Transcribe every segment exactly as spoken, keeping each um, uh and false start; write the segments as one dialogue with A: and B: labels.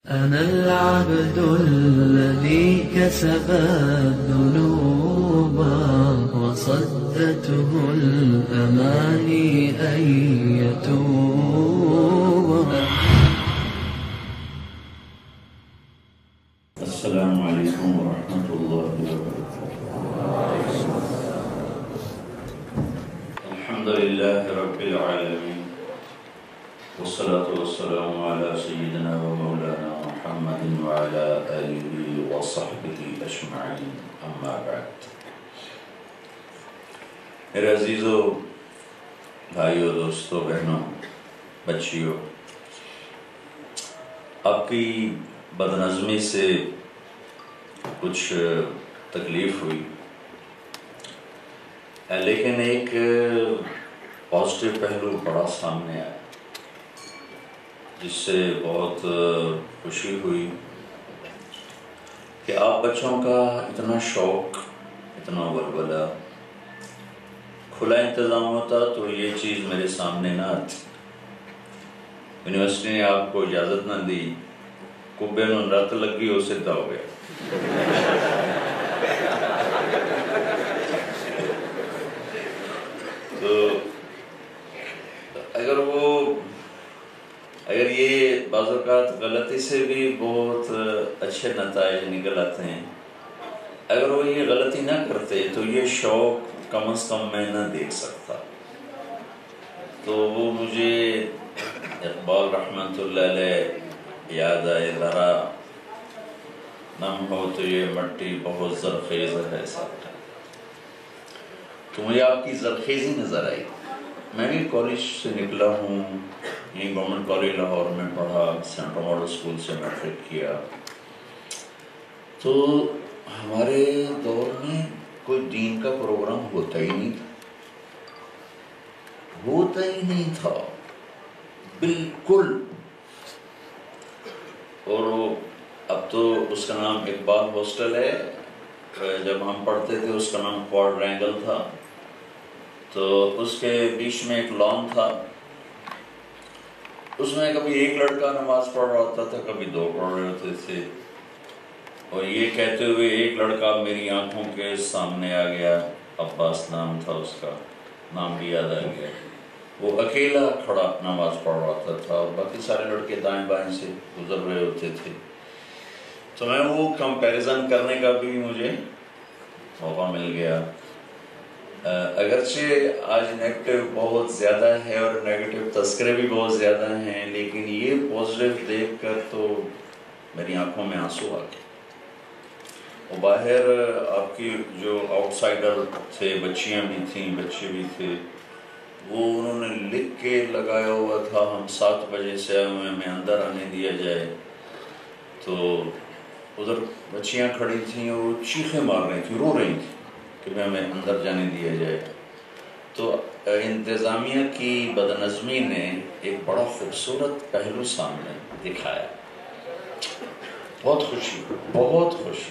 A: أنا العبد الذي كسب الذنوب وصدته الأماني أن يتوب.
B: السلام عليكم ورحمة الله وبركاته. الحمد لله رب العالمين والصلاة والسلام على سيدنا ومولانا محمد وعلى آله وصحبه أجمعين أما بعد. میرے عزیزو بھائیو دوستو بہنوں بچیوں، آپ کی بدنظمی سے کچھ تکلیف ہوئی، لیکن ایک پازیٹیو پہلو بڑا سامنے آیا جس سے بہت خوشی ہوئی کہ آپ بچوں کا اتنا شوق، اتنا ولولہ، کھلا انتظام ہوتا تو یہ چیز میرے سامنے نہ آتی۔ یونیورسٹی نے آپ کو اجازت نہ دی، کبے نو رت لگی ہو سدھا ہو گیا۔ تو اگر وہ اگر یہ بعض اوقات غلطی سے بھی بہت اچھے نتائج نکل آتے ہیں، اگر وہ یہ غلطی نہ کرتے تو یہ شوق کم از کم میں نہ دیکھ سکتا۔ تو وہ مجھے اقبال رحمت اللہ علیہ یاد آئے، ذرا نم ہو تو یہ مٹی بہت زرخیز ہے ساتھ۔ تو مجھے آپ کی زرخیزی نظر آئی۔ میں بھی کالج سے نکلا ہوں، یہ گورنمنٹ کالج لاہور میں پڑھا، سینٹرل ماڈل اسکول سے میٹرک کیا۔ تو ہمارے دور میں کوئی دین کا پروگرام ہوتا ہی نہیں تھا، ہوتا ہی نہیں تھا بالکل۔ اور اب تو اس کا نام اقبال ہاسٹل ہے، جب ہم پڑھتے تھے اس کا نام کوارڈرینگل تھا۔ تو اس کے بیچ میں ایک لان تھا، اس میں کبھی ایک لڑکا نماز پڑھ رہا ہوتا تھا، کبھی دو پڑھ رہے ہوتے تھے، اور یہ کہتے ہوئے ایک لڑکا میری آنکھوں کے سامنے آ گیا، عباس نام تھا اس کا، نام بھی یاد آ گیا۔ وہ اکیلا کھڑا نماز پڑھ رہا ہوتا تھا اور باقی سارے لڑکے دائیں بائیں سے گزر رہے ہوتے تھے۔ تو میں وہ کمپیریزن کرنے کا بھی مجھے موقع مل گیا۔ اگرچہ آج نیگیٹو بہت زیادہ ہے اور نیگیٹو تذکرے بھی بہت زیادہ ہیں، لیکن یہ پازیٹیو دیکھ کر تو میری آنکھوں میں آنسو آ گئے۔ اور باہر آپ کی جو آؤٹ سائڈر تھے، بچیاں بھی تھیں، بچے بھی تھے، وہ انہوں نے لکھ کے لگایا ہوا تھا ہم سات بجے سے آئے ہوئے، ہمیں اندر آنے دیا جائے۔ تو ادھر بچیاں کھڑی تھیں اور وہ چیخیں مار رہی تھیں، رو رہی تھیں کہ ہمیں اندر جانے دیا جائے۔ تو انتظامیہ کی بدنظمی نے ایک بڑا خوبصورت پہلو سامنے دکھایا۔ بہت خوشی، بہت خوشی۔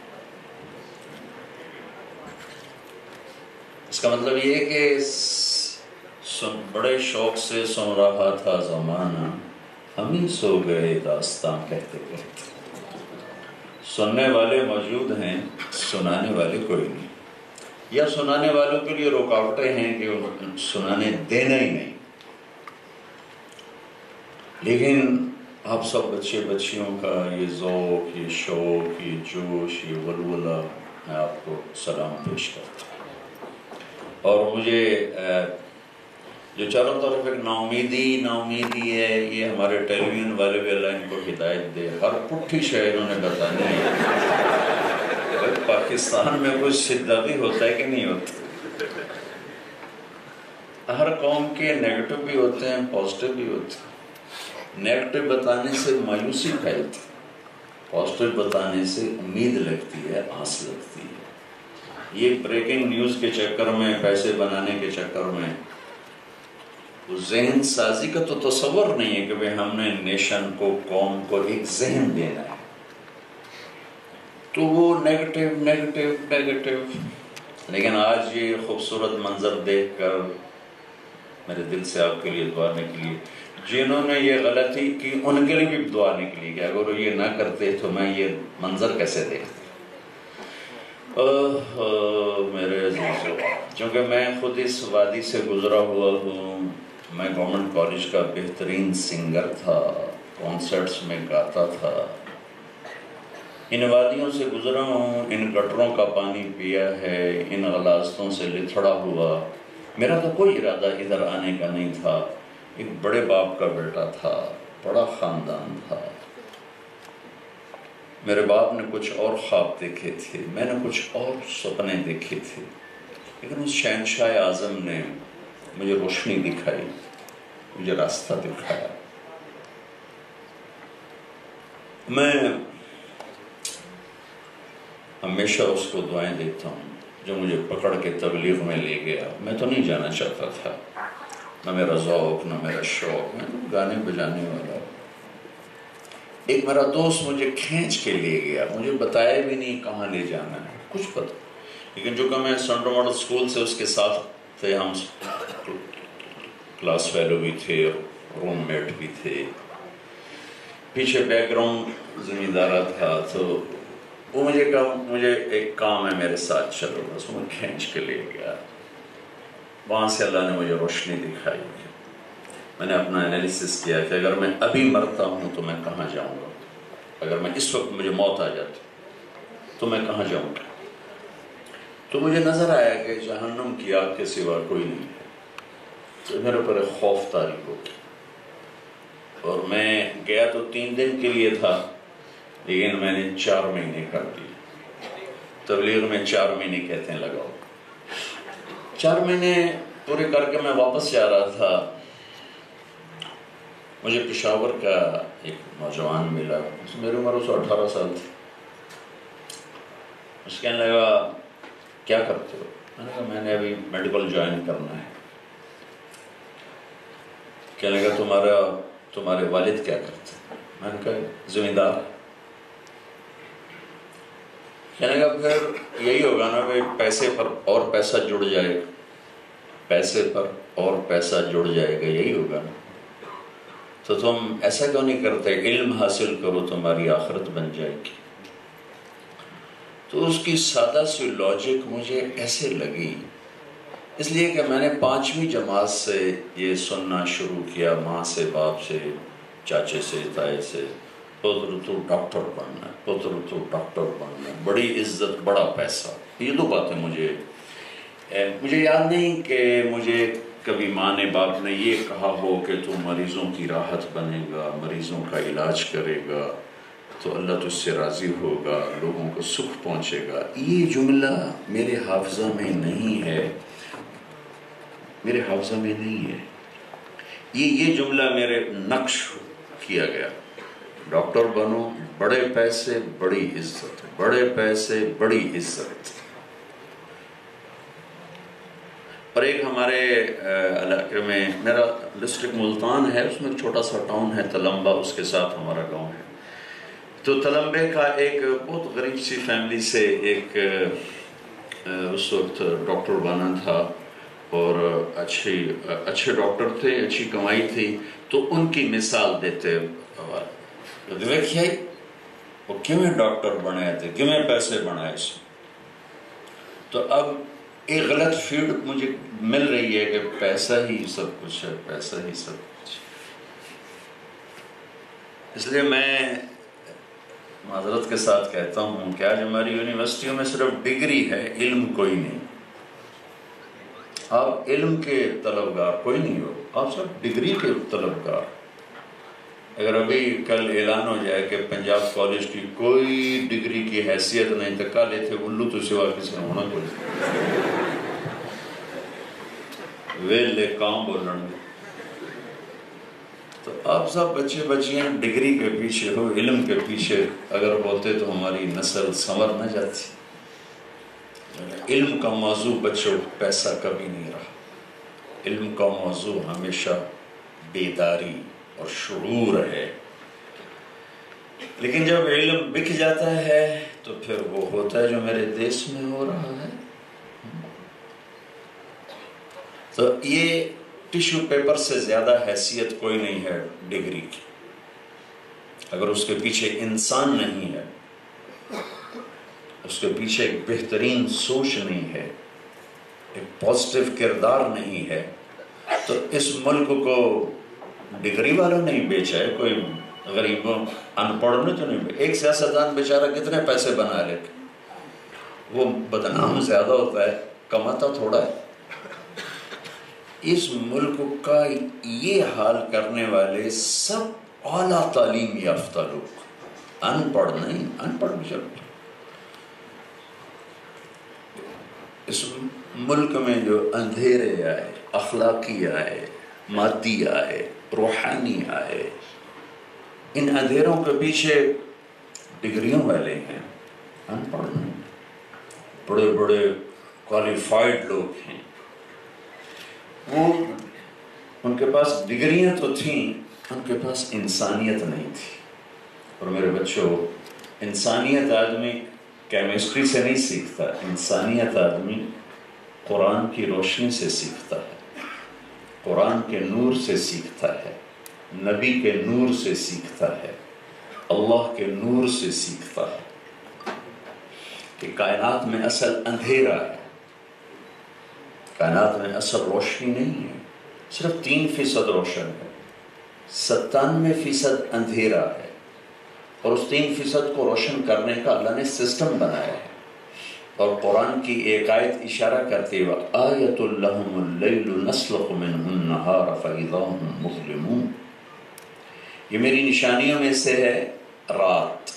B: اس کا مطلب یہ ہے کہ بڑے شوق سے سن رہا تھا زمانہ، ہم ہی سو گئے داستاں کہتے کہتے۔ سننے والے موجود ہیں، سنانے والے کوئی نہیں، یا سنانے والوں کے لیے رکاوٹیں ہیں کہ سنانے دینا ہی نہیں۔ لیکن آپ سب بچے بچیوں کا یہ ذوق، یہ شوق، یہ جوش، یہ ولولہ، میں آپ کو سلام پیش کرتا ہوں۔ اور مجھے جو چاروں طرف ایک نا امیدی نا امیدی ہے، یہ ہمارے ٹیلی ویژن والے بھی اللہ ان کو ہدایت دے، ہر پٹھی شے انہوں نے بتانی ہے۔ پاکستان میں کوئی سدھا بھی ہوتا ہے کہ نہیں ہوتا؟ ہر قوم کے نیگیٹو بھی ہوتے ہیں، پازیٹیو بھی ہوتے ہیں۔ نیگیٹو بتانے سے مایوسی پھیلتی، پازیٹیو بتانے سے امید لگتی ہے، آس لگتی ہے۔ یہ بریکنگ نیوز کے چکر میں، پیسے بنانے کے چکر میں ذہن سازی کا تو تصور نہیں ہے کہ بھئی ہم نے نیشن کو، قوم کو ایک ذہن دینا ہے، تو وہ نیگیٹو نیگیٹو نیگیٹو۔ لیکن آج یہ خوبصورت منظر دیکھ کر میرے دل سے آپ کے لیے دعا کے لیے جنہوں نے یہ غلطی کی ان کے لیے بھی دعا نکلی کہ اگر وہ یہ نہ کرتے تو میں یہ منظر کیسے دیکھتا. میرے عزیزو، چونکہ میں خود اس وادی سے گزرا ہوا ہوں. میں گورنمنٹ کالج کا بہترین سنگر تھا، کانسرٹس میں گاتا تھا. ان وادیوں سے گزرا ہوں، ان گٹروں کا پانی پیا ہے، ان غلاظتوں سے لتھڑا ہوا. میرا تو کوئی ارادہ ادھر آنے کا نہیں تھا. ایک بڑے باپ کا بیٹا تھا، بڑا خاندان تھا. میرے باپ نے کچھ اور خواب دیکھے تھے، میں نے کچھ اور سپنے دیکھے تھے، لیکن اس شہنشاہ اعظم نے مجھے روشنی دکھائی، مجھے راستہ دکھایا. میں ہمیشہ اس کو دعائیں دیتا ہوں جو مجھے پکڑ کے تبلیغ میں لے گیا. میں تو نہیں جانا چاہتا تھا، نہ میرا ذوق نہ میرا شوق. میں گانے بجانے والا. ایک میرا دوست مجھے کھینچ کے لے گیا، مجھے بتایا بھی نہیں کہاں لے جانا ہے، کچھ پتہ. لیکن جو کہ میں سینٹرل ماڈل اسکول سے اس کے ساتھ تھے، ہم کلاس فیلو بھی تھے، روم میٹ بھی تھے. پیچھے بیک گراؤنڈ زمیندارہ تھا. تو وہ مجھے کہا مجھے ایک کام ہے، میرے ساتھ چلو. بس وہ کھینچ کے لے گیا. وہاں سے اللہ نے مجھے روشنی دکھائی. میں نے اپنا انالیسس کیا کہ اگر میں ابھی مرتا ہوں تو میں کہاں جاؤں گا، اگر میں اس وقت مجھے موت آ جاتی تو میں کہاں جاؤں گا. تو مجھے نظر آیا کہ جہنم کی آگ کے سوا کوئی نہیں ہے. تو میرے پر ایک خوف طاری ہو گیا. اور میں گیا تو تین دن کے لیے تھا، لیکن میں نے چار مہینے کر دیے. تبلیغ میں چار مہینے کہتے ہیں لگاؤ. چار مہینے پورے کر کے میں واپس جا رہا تھا. مجھے پشاور کا ایک نوجوان ملا، میری عمر اس اٹھارہ سال تھی. اس کہنے لگا کیا کرتے ہو؟ میں نے کہا میں نے ابھی میڈیکل جوائن کرنا ہے. کہنے لگا تمہارا تمہارے والد کیا کرتے ہیں؟ میں نے کہا زمیندار. کہنے لگا پھر یہی ہوگا نا بھائی، پیسے پر اور پیسہ جڑ جائے گا، پیسے پر اور پیسہ جڑ جائے گا، یہی ہوگا نا. تو تم ایسا کیوں نہیں کرتے علم حاصل کرو، تمہاری آخرت بن جائے گی. تو اس کی سادہ سی لاجک مجھے ایسے لگی، اس لیے کہ میں نے پانچویں جماعت سے یہ سننا شروع کیا، ماں سے، باپ سے، چاچے سے، تائے سے، پتر تو ڈاکٹر بننا ہے، پتر تو ڈاکٹر بننا ہے، بڑی عزت، بڑا پیسہ. یہ دو باتیں مجھے مجھے یاد نہیں کہ مجھے کبھی ماں نے باپ نے یہ کہا ہو کہ تو مریضوں کی راحت بنے گا، مریضوں کا علاج کرے گا تو اللہ تجھ سے راضی ہوگا، لوگوں کو سکھ پہنچے گا. یہ جملہ میرے حافظہ میں نہیں ہے، میرے حافظہ میں نہیں ہے. یہ یہ جملہ میرے نقش کیا گیا. ڈاکٹر بنو، بڑے پیسے بڑی عزت، بڑے پیسے بڑی عزت. اور ایک ہمارے علاقے میں، میرا ڈسٹرکٹ ملتان ہے، اس میں ایک چھوٹا سا ٹاؤن ہے تلمبہ، اس کے ساتھ ہمارا گاؤں ہے. تو تلمبے کا ایک بہت غریب سی فیملی سے ایک اس وقت ڈاکٹر بنا تھا، اور اچھی اچھے ڈاکٹر تھے، اچھی کمائی تھی. تو ان کی مثال دیتے دیکھیے وہ کیویں ڈاکٹر بنے تھے، کیویں پیسے بنائے. تو اب ایک غلط فیڈ مجھے مل رہی ہے کہ پیسہ ہی سب کچھ ہے، پیسہ ہی سب کچھ. اس لیے میں معذرت کے ساتھ کہتا ہوں کہ آج ہماری یونیورسٹیوں میں صرف ڈگری ہے، علم کوئی نہیں. آپ علم کے طلبگار کوئی نہیں ہو، آپ سب ڈگری کے طلبگار. اگر ابھی کل اعلان ہو جائے کہ پنجاب کالج کی کوئی ڈگری کی حیثیت نہیں، تو کالے تھے الو تو سوا کسی نے ہونا کوئی ویلے کام بولن. تو آپ سب بچے بچیاں ڈگری کے پیچھے ہو، علم کے پیچھے اگر ہوتے تو ہماری نسل سنور نہ جاتی. علم کا موضوع بچوں پیسہ کبھی نہیں رہا. علم کا موضوع ہمیشہ بیداری اور شعور ہے. لیکن جب علم بک جاتا ہے تو پھر وہ ہوتا ہے جو میرے دیش میں ہو رہا ہے. تو یہ ٹیشو پیپر سے زیادہ حیثیت کوئی نہیں ہے ڈگری کی. اگر اس کے پیچھے انسان نہیں ہے، اس کے پیچھے ایک بہترین سوچ نہیں ہے، ایک پازیٹیو کردار نہیں ہے، تو اس ملک کو ڈگری والوں نہیں بیچا ہے، کوئی غریبوں ان پڑھ نے تو نہیں بیچا. ایک سیاستدان بیچارہ کتنے پیسے بنا لے، وہ بدنام زیادہ ہوتا ہے، کماتا تھوڑا ہے. اس ملک کا یہ حال کرنے والے سب اعلیٰ تعلیم یافتہ لوگ، ان پڑھ نہیں. ان پڑھ بھی چلو. اس ملک میں جو اندھیرے آئے، اخلاقی آئے، مادی آئے، روحانی آئے، ان اندھیروں کے پیچھے ڈگریوں والے ہیں، ان پڑھ نہیں. بڑے بڑے کوالیفائڈ لوگ ہیں، وہ ان کے پاس ڈگریاں تو تھیں، ان کے پاس انسانیت نہیں تھی. اور میرے بچوں، انسانیت آدمی کیمسٹری سے نہیں سیکھتا، انسانیت آدمی قرآن کی روشنی سے سیکھتا ہے، قرآن کے نور سے سیکھتا ہے، نبی کے نور سے سیکھتا ہے، اللہ کے نور سے سیکھتا ہے کہ کائنات میں اصل اندھیرا ہے، کائنات میں اصل روشنی نہیں ہے. صرف تین فیصد روشن ہے، ستانوے فیصد اندھیرا ہے. اور اس تین فیصد کو روشن کرنے کا اللہ نے سسٹم بنایا ہے. اور قرآن کی ایک آیت اشارہ کرتے ہوئے آیۃ لہم اللیل نسلخ منہ النہار فاذا ہم مظلمون، یہ میری نشانیوں میں سے ہے رات.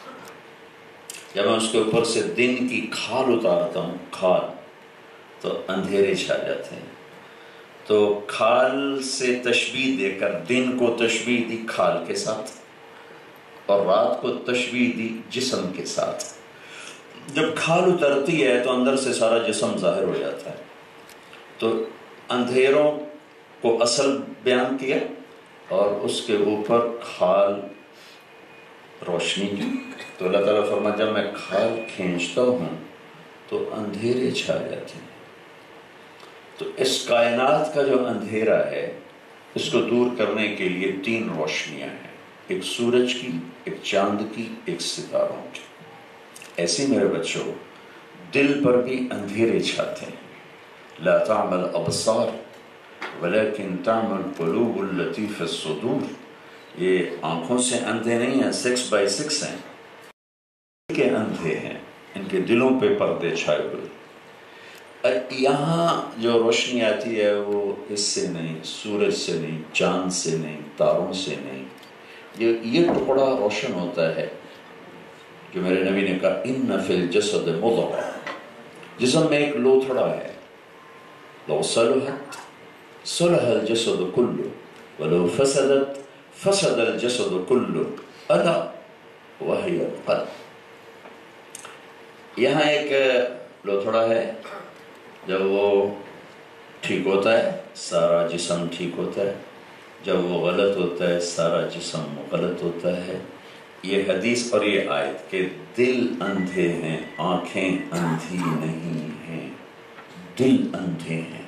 B: جب میں اس کے اوپر سے دن کی کھال اتارتا ہوں، کھال، تو اندھیرے چھا جاتے ہیں. تو کھال سے تشبیہ دے کر دن کو تشبیہ دی کھال کے ساتھ، اور رات کو تشبیہ دی جسم کے ساتھ. جب کھال اترتی ہے تو اندر سے سارا جسم ظاہر ہو جاتا ہے. تو اندھیروں کو اصل بیان کیا اور اس کے اوپر کھال روشنی کی. تو اللہ تعالیٰ فرماتا جب میں کھال کھینچتا ہوں تو اندھیرے چھا جاتے ہیں. تو اس کائنات کا جو اندھیرا ہے، اس کو دور کرنے کے لیے تین روشنیاں ہیں، ایک سورج کی، ایک چاند کی، ایک ستاروں کی. ایسے میرے بچوں، دل پر بھی اندھیرے چھاتے ہیں. لا تعمل ابصار ولكن تعمل قلوب التي في الصدور. یہ آنکھوں سے اندھے نہیں ہیں، سکس بائی سکس ہیں، ان کے اندھے ہیں، ان کے دلوں پہ پردے چھائے ہوئے. یہاں جو روشنی آتی ہے وہ اس سے نہیں، سورج سے نہیں، چاند سے نہیں، تاروں سے نہیں. یہ یہ ٹکڑا روشن ہوتا ہے جو میرے نبی نے کہا ان فی الجسد مضغہ، جسم میں ایک لوتھڑا ہے، لو صلحت صلح الجسد کلہ ولو فسدت فسد الجسد کلہ الا وہی القلب. یہاں ایک لوتھڑا ہے، جب وہ ٹھیک ہوتا ہے سارا جسم ٹھیک ہوتا ہے، جب وہ غلط ہوتا ہے سارا جسم غلط ہوتا ہے. یہ حدیث اور یہ آیت کہ دل اندھے ہیں، آنکھیں اندھی نہیں ہیں، دل اندھے ہیں.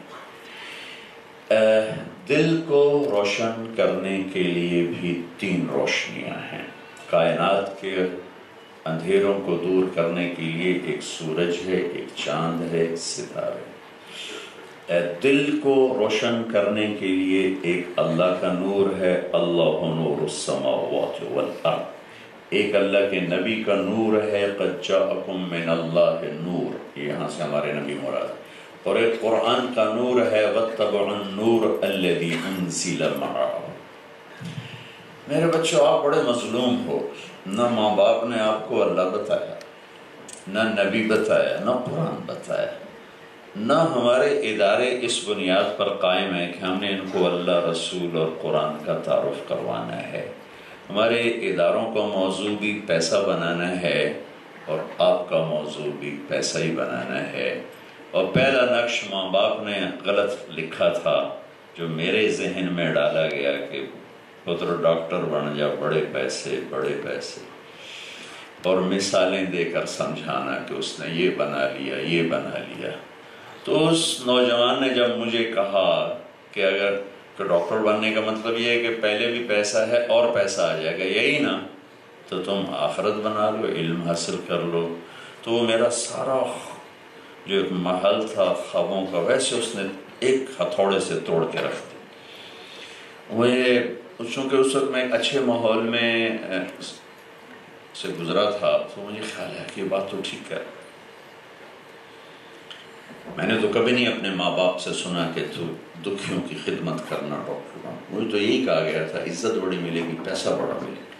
B: دل کو روشن کرنے کے لیے بھی تین روشنیاں ہیں. کائنات کے اندھیروں کو دور کرنے کے لیے ایک سورج ہے، ایک چاند ہے، ایک ستارے. دل کو روشن کرنے کے لیے ایک اللہ کا نور ہے، اللہ نور السماوات والارض. ایک اللہ کے نبی کا نور ہے، قد جاءکم من اللہ نور، یہاں سے ہمارے نبی مراد. اور ایک قرآن کا نور ہے، واتبعوا النور الذی انزل معہ. میرے بچوں، آپ بڑے مظلوم ہو. نہ ماں باپ نے آپ کو اللہ بتایا، نہ نبی بتایا، نہ قرآن بتایا، نہ ہمارے ادارے اس بنیاد پر قائم ہیں کہ ہم نے ان کو اللہ، رسول اور قرآن کا تعارف کروانا ہے. ہمارے اداروں کا موضوع بھی پیسہ بنانا ہے اور آپ کا موضوع بھی پیسہ ہی بنانا ہے. اور پہلا نقش ماں باپ نے غلط لکھا تھا، جو میرے ذہن میں ڈالا گیا کہ پتر ڈاکٹر بن جا، بڑے پیسے بڑے پیسے، اور مثالیں دے کر سمجھانا کہ اس نے یہ بنا لیا، یہ بنا لیا. تو اس نوجوان نے جب مجھے کہا کہ اگر کہ ڈاکٹر بننے کا مطلب یہ ہے کہ پہلے بھی پیسہ ہے اور پیسہ آ جائے گا، یہی نا، تو تم آخرت بنا لو، علم حاصل کر لو۔ تو وہ میرا سارا جو ایک محل تھا خوابوں کا، ویسے اس نے ایک ہتھوڑے سے توڑ کے رکھ دیا۔ وہ چونکہ اس وقت میں ایک اچھے ماحول میں سے گزرا تھا، تو مجھے خیال ہے کہ یہ بات تو ٹھیک ہے۔ میں نے تو کبھی نہیں اپنے ماں باپ سے سنا کہ تو دکھیوں کی خدمت کرنا ڈاکٹر بن، مجھے تو یہی کہا گیا تھا عزت بڑی ملے گی، پیسہ بڑا ملے گا۔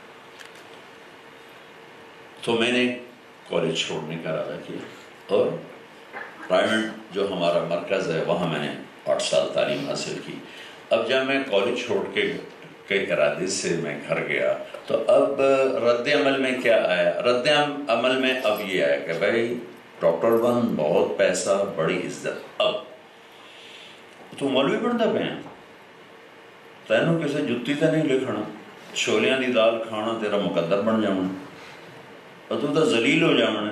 B: تو میں نے کالج چھوڑنے کا ارادہ کیا اور رائیونڈ جو ہمارا مرکز ہے وہاں میں نے آٹھ سال تعلیم حاصل کی۔ اب جب میں کالج چھوڑ کے کے ارادے سے میں گھر گیا تو اب رد عمل میں کیا آیا؟ رد عمل میں اب یہ آیا کہ بھائی ڈاکٹر بن، بہت پیسہ، بڑی عزت، اب تو مولوی بنتا پہ ہیں، تینوں کسے جتی تے نہیں لکھنا، چھولیاں دی دال کھانا تیرا مقدر بن جانا، اور تو تا ذلیل ہو جانا۔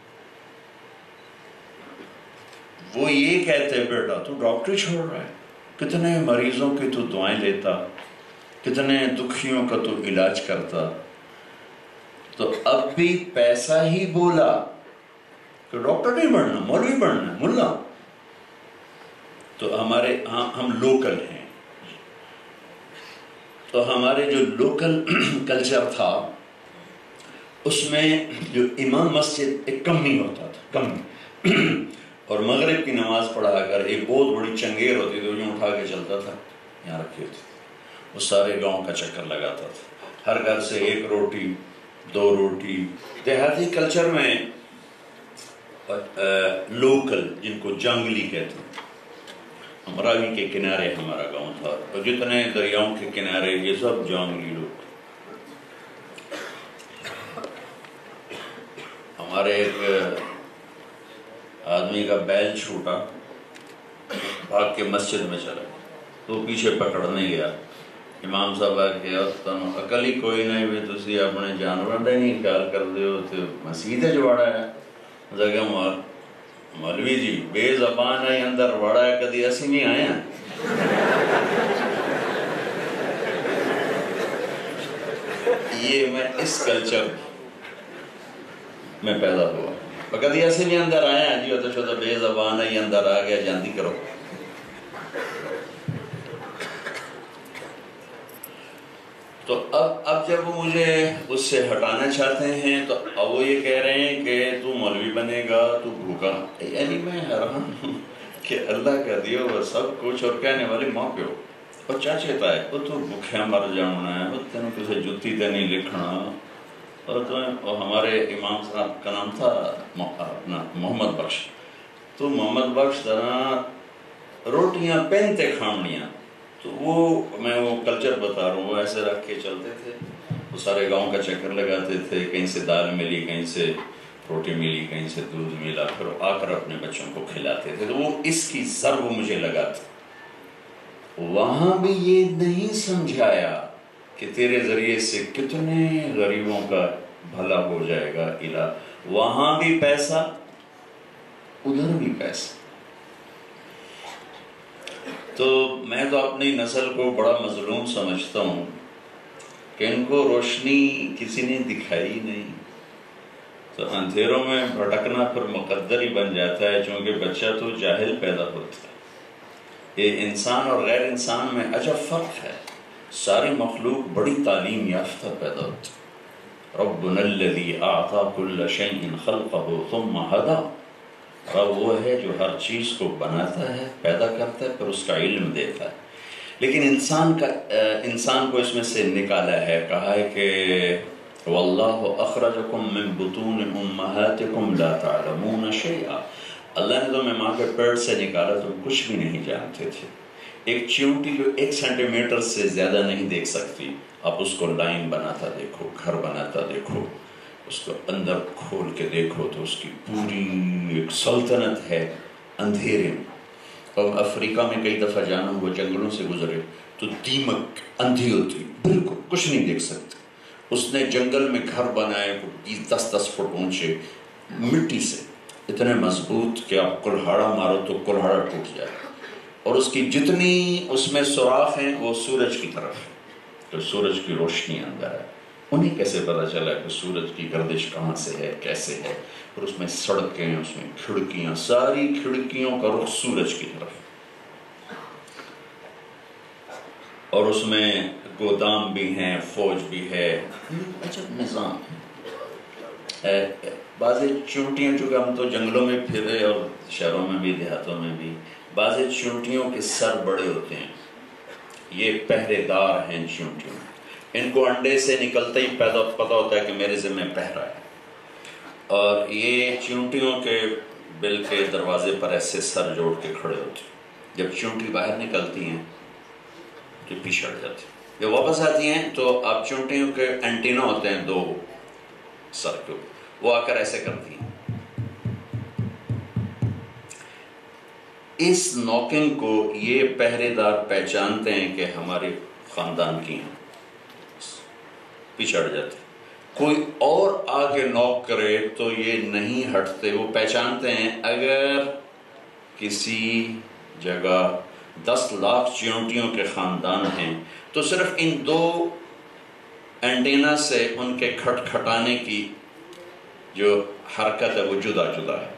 B: وہ یہ کہتے بیٹا تو ڈاکٹری چھوڑ رہا ہے، کتنے مریضوں کی تو دعائیں لیتا، کتنے دکھیوں کا تو علاج کرتا، تو اب بھی پیسہ ہی بولا کہ ڈاکٹر نہیں بننا، مولوی بننا، ملا۔ تو ہمارے ہاں ہم لوکل ہیں، تو ہمارے جو لوکل کلچر تھا اس میں جو امام مسجد ایک کمی ہوتا تھا، کمی، اور مغرب کی نماز پڑھا کر ایک بہت بڑی چنگیر ہوتی تھی، یوں اٹھا کے چلتا تھا، یہاں رکھی ہوتی تھی، وہ سارے گاؤں کا چکر لگاتا تھا، ہر گھر سے ایک روٹی، دو روٹی۔ دیہاتی کلچر میں لوکل، جن کو جنگلی کہتے ہیں، ہم راوی کے کنارے ہمارا گاؤں تھا، اور جتنے دریاؤں کے کنارے یہ سب جنگلی لوگ۔ ہمارے ایک آدمی کا بیل چھوٹا، بھاگ کے مسجد میں چلا، تو پیچھے پکڑنے گیا، امام صاحب آ کے تمہیں عقل ہی کوئی نہیں بھی تسی اپنے جانوروں کا نہیں خیال کرتے ہو، تو مسجد جواڑا ہے جگہ مار مولوی جی بے زبان ہے اندر وڑا ہے، کدی ایسی نہیں آئے ہیں۔ یہ میں اس کلچر میں پیدا ہوا، کدی ایسے نہیں اندر آئے ہیں جی ہوتا چھوٹا بے زبان ہے اندر آ گیا، جاندی کرو۔ تو اب اب جب وہ مجھے اس سے ہٹانا چاہتے ہیں تو اب وہ یہ کہہ رہے ہیں کہ تو مولوی بنے گا، تو بھوکا، یعنی میں حیران ہوں کہ اللہ کا دیو وہ سب کچھ، اور کہنے والے ماں پیو اور چاچے تائے، وہ تو بھوکھیا مر جانا ہے، وہ تینوں کسے جتی تے نہیں لکھنا، اور تو ہمارے امام صاحب کا نام تھا اپنا محمد بخش، تو محمد بخش طرح روٹیاں پہنتے کھانیاں، تو وہ میں وہ کلچر بتا رہا ہوں، وہ ایسے رکھ کے چلتے تھے، وہ سارے گاؤں کا چکر لگاتے تھے، کہیں سے دال ملی، کہیں سے روٹی ملی، کہیں سے دودھ ملا، پھر آ کر اپنے بچوں کو کھلاتے تھے، تو وہ اس کی ضرب مجھے لگا تھا۔ وہاں بھی یہ نہیں سمجھایا کہ تیرے ذریعے سے کتنے غریبوں کا بھلا ہو جائے گا، الہ وہاں بھی پیسہ، ادھر بھی پیسہ۔ تو میں تو اپنی نسل کو بڑا مظلوم سمجھتا ہوں کہ ان کو روشنی کسی نے دکھائی نہیں، تو اندھیروں میں بھٹکنا پھر مقدر ہی بن جاتا ہے، چونکہ بچہ تو جاہل پیدا ہوتا ہے۔ یہ انسان اور غیر انسان میں عجب فرق ہے، ساری مخلوق بڑی تعلیم یافتہ پیدا ہوتی ہے۔ ربنا الذی اعطی کل شیء خلقہ ثم ہدی، رب وہ ہے جو ہر چیز کو بناتا ہے، پیدا کرتا ہے، پھر اس کا علم دیتا ہے، لیکن انسان کا انسان کو اس میں سے نکالا ہے، کہا ہے کہ واللہ اخرجکم من بطون امہاتکم لا تعلمون شیئا، اللہ نے تمہیں ماں کے پیٹ سے نکالا، تم کچھ بھی نہیں جانتے تھے۔ ایک چیونٹی جو ایک سینٹی میٹر سے زیادہ نہیں دیکھ سکتی، آپ اس کو لائن بناتا دیکھو، گھر بناتا دیکھو، اس کو اندر کھول کے دیکھو تو اس کی پوری ایک سلطنت ہے اندھیرے میں۔ اور افریقہ میں کئی دفعہ جانا ہوا، جنگلوں سے گزرے تو دیمک اندھی ہوتی، بالکل کچھ نہیں دیکھ سکتے، اس نے جنگل میں گھر بنائے بیس دس دس فٹ اونچے مٹی سے، اتنے مضبوط کہ آپ کلہاڑا مارو تو کلہاڑا ٹوٹ جائے، اور اس کی جتنی اس میں سوراخ ہیں وہ سورج کی طرف ہے، تو سورج کی روشنی اندر ہے. انہیں کیسے پتا چلا کہ سورج کی گردش کہاں سے ہے، کیسے ہے؟ اور اس میں سڑکیں، اس میں کھڑکیاں، ساری کھڑکیوں کا رخ سورج کی طرف، اور اس میں گودام بھی ہیں، فوج بھی ہے. عجب نظام ہے. بعض چونٹیاں، چونکہ ہم تو جنگلوں میں پھرے اور شہروں میں بھی دیہاتوں میں بھی، بعض چونٹیوں کے سر بڑے ہوتے ہیں. یہ پہرے دار ہیں چونٹیوں، ان کو انڈے سے نکلتے ہی پیدا پتا ہوتا ہے کہ میرے ذمہ پہرا ہے. اور یہ چونٹیوں کے بل کے دروازے پر ایسے سر جوڑ کے کھڑے ہوتے ہیں. جب چونٹی باہر نکلتی ہیں تو پیچھے ہٹ جاتی ہیں. جب واپس آتی ہیں تو آپ چونٹیوں کے اینٹینا ہوتے ہیں دو سر کے، وہ آ کر ایسے کرتی ہیں. اس نوکنگ کو یہ پہرے دار پہچانتے ہیں کہ ہمارے خاندان کی ہیں، پیچھے ہٹ جاتے. کوئی اور آگے نوک کرے تو یہ نہیں ہٹتے. وہ پہچانتے ہیں اگر کسی جگہ دس لاکھ چیونٹیوں کے خاندان ہیں تو صرف ان دو اینٹینا سے ان کے کھٹ کھٹانے کی جو حرکت ہے وہ جدا جدا ہے.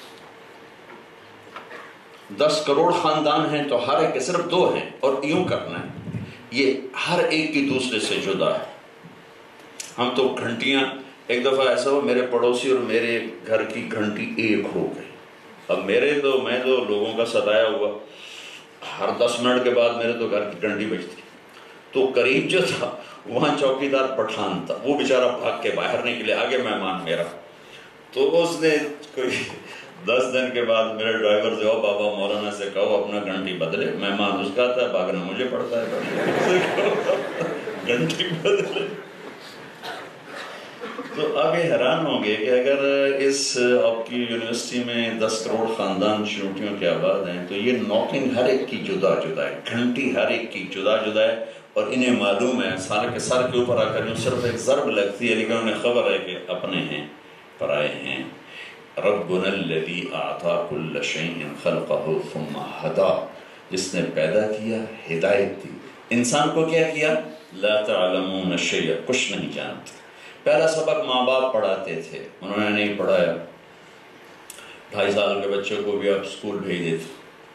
B: دس کروڑ خاندان ہیں تو ہر ایک کے صرف دو ہیں، اور یوں کرنا ہے. یہ ہر ایک کی دوسرے سے جدا ہے. ہم تو گھنٹیاں، ایک دفعہ ایسا ہو میرے پڑوسی اور میرے گھر کی گھنٹی ایک ہو گئی. اب میرے تو میں تو لوگوں کا ستایا ہوا، ہر دس منٹ کے بعد میرے تو گھر کی گھنٹی بجتی. تو قریب جو تھا وہاں چوکیدار پٹھان تھا، وہ بیچارہ بھاگ کے باہر نکلے، آگے مہمان میرا. تو اس نے کوئی دس دن کے بعد میرے ڈرائیور سے، او بابا مولانا سے کہو اپنا گھنٹی بدلے. مہمان اس کا تھا، بھاگنا مجھے پڑتا ہے گھنٹی بدلے. تو آگے حیران ہوں گے کہ اگر اس آپ کی یونیورسٹی میں دس کروڑ خاندان چونٹیوں کے آباد ہیں تو یہ نوکنگ ہر ایک کی جدا جدا ہے، گھنٹی ہر ایک کی جدا جدا ہے. اور انہیں معلوم ہے سارے کے سر کے اوپر آ کر یوں صرف ایک ضرب لگتی ہے، لیکن انہیں خبر ہے کہ اپنے ہیں، پرائے ہیں. ربنا الذی اعطا کل شیء خلقہ ثم ہدی، جس نے پیدا کیا ہدایت دی. انسان کو کیا کیا؟ لا تعلمون شیئا، کچھ نہیں جانتے. پہلا سبق ماں باپ پڑھاتے تھے، انہوں نے نہیں پڑھایا. ڈھائی سال کے بچے کو بھی آپ اسکول بھیج دیتے،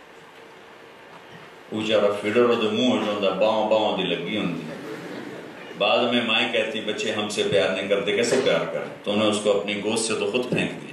B: وہ بیچارہ فیڈر اور منہ ہوتا باؤں باؤں دی لگی ہوتی. بعد میں مائیں کہتی بچے ہم سے پیار نہیں کرتے، کیسے پیار کریں؟ تو انہوں نے اس کو اپنی گود سے تو خود پھینک دیا.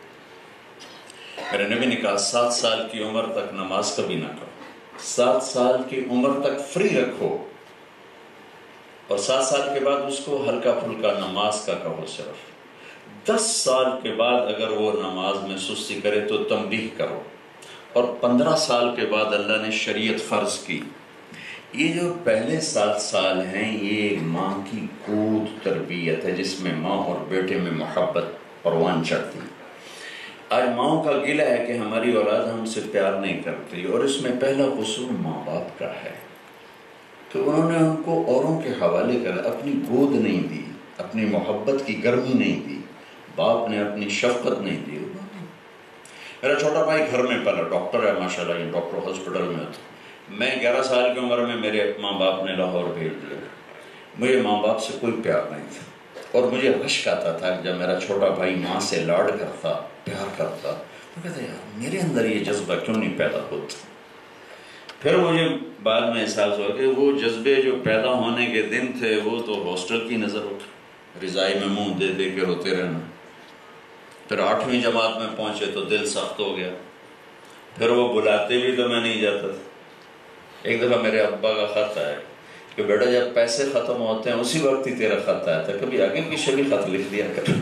B: میرے نبی نے کہا سات سال کی عمر تک نماز کبھی نہ کرو، سات سال کی عمر تک فری رکھو، اور سات سال کے بعد اس کو ہلکا پھلکا نماز کا کہو. صرف دس سال کے بعد اگر وہ نماز میں سستی کرے تو تنبیہ کرو. اور پندرہ سال کے بعد اللہ نے شریعت فرض کی. یہ جو پہلے سات سال ہیں یہ ماں کی گود تربیت ہے، جس میں ماں اور بیٹے میں محبت پروان چڑھتی. آج ماؤں کا گلہ ہے کہ ہماری اولاد ہم سے پیار نہیں کرتی، اور اس میں پہلا قصور ماں باپ کا ہے کہ انہوں نے ان کو اوروں کے حوالے کر، اپنی گود نہیں دی، اپنی محبت کی گرمی نہیں دی، باپ نے اپنی شفقت نہیں دی. میرا چھوٹا بھائی گھر میں پلا ڈاکٹر ہے ماشاءاللہ، یہ ڈاکٹر ہاسپٹل میں ہوتا. میں گیارہ سال کی عمر میں میرے ماں باپ نے لاہور بھیج دیا. مجھے ماں باپ سے کوئی پیار نہیں تھا، اور مجھے رشک آتا تھا جب میرا چھوٹا بھائی ماں سے لاڈ کرتا، پیار کرتا، تو کہتا یار میرے اندر یہ جذبہ کیوں نہیں پیدا ہوتا. پھر مجھے بعد میں احساس ہوا کہ وہ جذبے جو پیدا ہونے کے دن تھے وہ تو ہاسٹل کی نظر اٹھ، رضائی میں منہ دے دے کے روتے رہنا. پھر آٹھویں جماعت میں پہنچے تو دل سخت ہو گیا. پھر وہ بلاتے بھی تو میں نہیں جاتا تھا. ایک دفعہ میرے ابا کا خط آیا کہ بیٹا جب پیسے ختم ہوتے ہیں اسی وقت ہی تیرا خط آیا تھا، کبھی آگے پیچھے بھی خط لکھ دیا کر.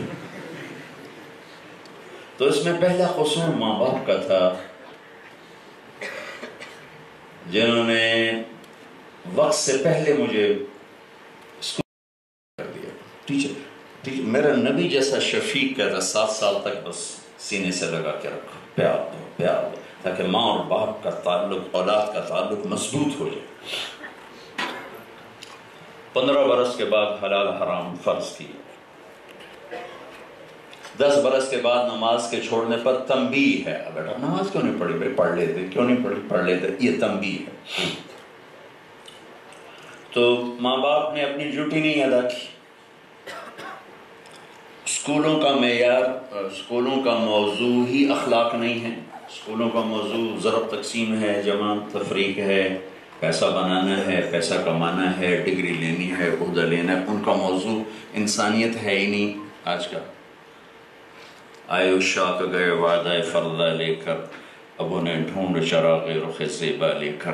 B: تو اس میں پہلا قصور ماں باپ کا تھا، جنہوں نے وقت سے پہلے مجھے اسکول کر دیا. ٹیچر میرا نبی جیسا شفیق کہتا سات سال تک بس سینے سے لگا کے رکھو، پیار دو پیار دو، تاکہ ماں اور باپ کا تعلق، اولاد کا تعلق مضبوط ہو جائے. پندرہ برس کے بعد حلال حرام فرض کیا. دس برس کے بعد نماز کے چھوڑنے پر تنبیہ ہے. اب بیٹا نماز کیوں نہیں پڑھی؟ بھائی پڑھ لیتے. کیوں نہیں پڑھی؟ پڑھ لیتے. یہ تنبیہ ہے. تو ماں باپ نے اپنی ڈیوٹی نہیں ادا کی. اسکولوں کا معیار، اسکولوں کا موضوع ہی اخلاق نہیں ہے. اسکولوں کا موضوع ضرب تقسیم ہے، جمع تفریق ہے، پیسہ بنانا ہے، پیسہ کمانا ہے، ڈگری لینی ہے، عہدہ لینا ہے. ان کا موضوع انسانیت ہے ہی نہیں. آج کا آئے اشاق گئے وعدہ فرضہ لے کر، اب انہیں ڈھونڈ چراغ رخ زیبا لے کر.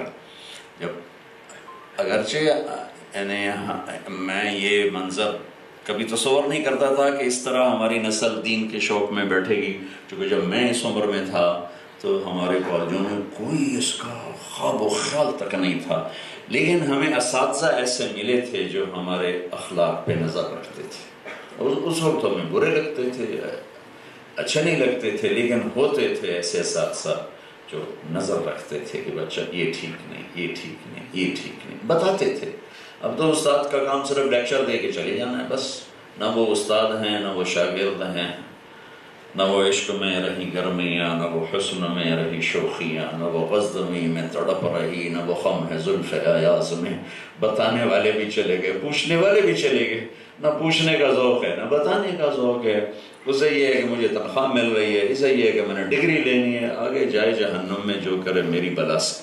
B: جب اگرچہ یعنی میں یہ منظر کبھی تصور نہیں کرتا تھا کہ اس طرح ہماری نسل دین کے شوق میں بیٹھے گی، کیونکہ جب میں اس عمر میں تھا تو ہمارے کالجوں میں کوئی اس کا خواب و خیال تک نہیں تھا. لیکن ہمیں اساتذہ ایسے ملے تھے جو ہمارے اخلاق پہ نظر رکھتے تھے. اس وقت ہمیں برے لگتے تھے، اچھے نہیں لگتے تھے، لیکن ہوتے تھے ایسے اساتذہ جو نظر رکھتے تھے کہ بچہ یہ ٹھیک نہیں، یہ ٹھیک نہیں، یہ ٹھیک نہیں، بتاتے تھے. اب تو استاد کا کام صرف لیکچر دے کے چلے جانا ہے بس. نہ وہ استاد ہیں، نہ وہ شاگرد ہیں، نہ وہ عشق میں رہی گرمیاں، نہ وہ حسن میں رہی شوخیاں، نہ وہ غزمی میں تڑپ رہی، نہ وہ خم ہے زلف ایاز میں. بتانے والے بھی چلے گئے، پوچھنے والے بھی چلے گئے. نہ پوچھنے کا ذوق ہے، نہ بتانے کا ذوق ہے. اسے یہ ہے کہ مجھے تنخواہ مل رہی ہے، اسے یہ ہے کہ میں نے ڈگری لینی ہے، آگے جائے جہنم میں جو کرے میری بلا سے.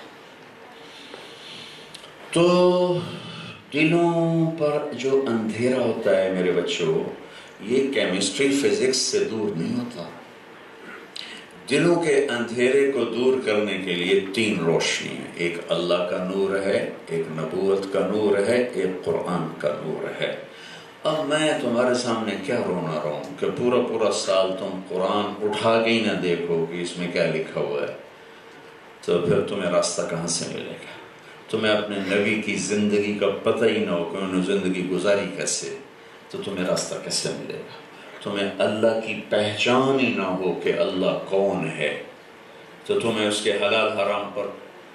B: تو دلوں پر جو اندھیرا ہوتا ہے میرے بچوں، یہ کیمسٹری فزکس سے دور نہیں ہوتا. دلوں کے اندھیرے کو دور کرنے کے لیے تین روشنی ہیں. ایک اللہ کا نور ہے، ایک نبوت کا نور ہے، ایک قرآن کا نور ہے. اب میں تمہارے سامنے کیا رونا رہوں کہ پورا پورا سال تم قرآن اٹھا کے ہی نہ دیکھو کہ اس میں کیا لکھا ہوا ہے، تو پھر تمہیں راستہ کہاں سے ملے گا؟ تمہیں اپنے نبی کی زندگی کا پتہ ہی نہ ہو کہ انہوں نے زندگی گزاری کیسے، تو تمہیں راستہ کیسے ملے گا؟ تمہیں اللہ کی پہچان ہی نہ ہو کہ اللہ کون ہے، تو تمہیں اس کے حلال حرام پر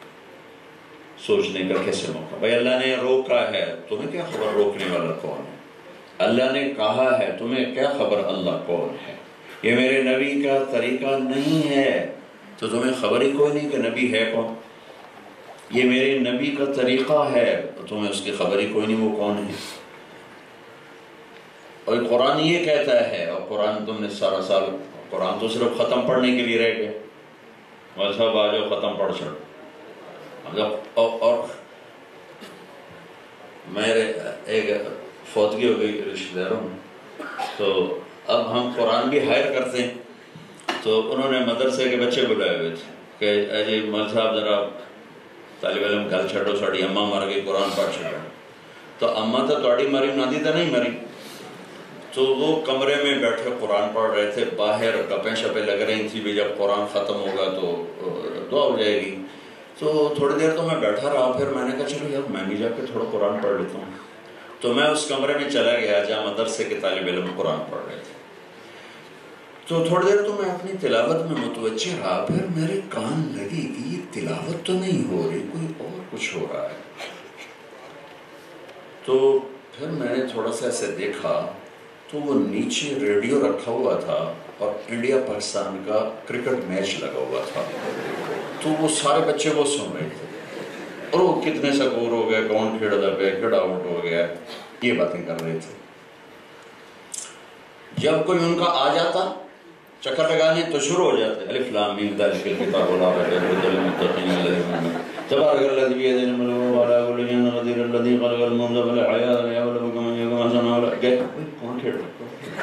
B: سوچنے کا کیسے موقع؟ بھائی اللہ نے روکا ہے، تمہیں کیا خبر روکنے والا کون ہے؟ اللہ نے کہا ہے، تمہیں کیا خبر اللہ کون ہے؟ یہ میرے نبی کا طریقہ نہیں ہے تو تمہیں خبر ہی کوئی نہیں کہ نبی ہے کون. یہ میرے نبی کا طریقہ ہے تو تمہیں اس کی خبر ہی کوئی نہیں وہ کون ہے. اور قرآن یہ کہتا ہے، اور قرآن تم نے سارا سال قرآن تو صرف ختم پڑھنے کے لیے رہ گئے. اور سب آ جاؤ ختم پڑھ چھوڑ. اور میرے ایک فوتگی ہو گئی رشتہ داروں میں، تو اب ہم قرآن بھی ہائر کرتے ہیں. تو انہوں نے مدرسے کے بچے بلائے ہوئے تھے کہ اے جی مول صاحب ذرا طالب علم گل چھڑو، ساڑی اماں مر گئی قرآن پڑھ چھڑو. تو اماں تو تھوڑی مری نادی تو نہیں مری. تو وہ کمرے میں بیٹھے قرآن پڑھ رہے تھے، باہر گپیں شپیں لگ رہی تھی بھی جب قرآن ختم ہوگا تو دعا ہو جائے گی. تو تھوڑی دیر تو میں بیٹھا رہا، پھر میں نے کہا چلو یار میں بھی جا کے تھوڑا قرآن پڑھ لیتا ہوں. تو میں اس کمرے میں چلا گیا جہاں مدرسے کے طالب علم قرآن پڑھ رہے تھے. تو تھوڑی دیر تو میں اپنی تلاوت میں متوجہ رہا، پھر میرے کان لگی کہ یہ تلاوت تو نہیں ہو رہی، کوئی اور کچھ ہو رہا ہے. تو پھر میں نے تھوڑا سا ایسے دیکھا تو وہ نیچے ریڈیو رکھا ہوا تھا اور انڈیا پاکستان کا کرکٹ میچ لگا ہوا تھا. تو وہ سارے بچے وہ سن رہے تھے اور وہ کتنے سکور ہو گئے، کون کھیڑ دا پہ کھڑا آؤٹ ہو گیا، یہ باتیں کر رہے تھے. جب کوئی ان کا آ جاتا چکر لگانے تو شروع ہو جاتے الف لام میم ذالک الکتاب لا ریب فیہ ھدی للمتقین الذین آمنوا تبارک الذی بیدہ الملک وعلی کل شیء قدیر الذی خلق الموت والحیاۃ لیبلوکم ایکم احسن عملا. گئے کون کھیڑ رہا؟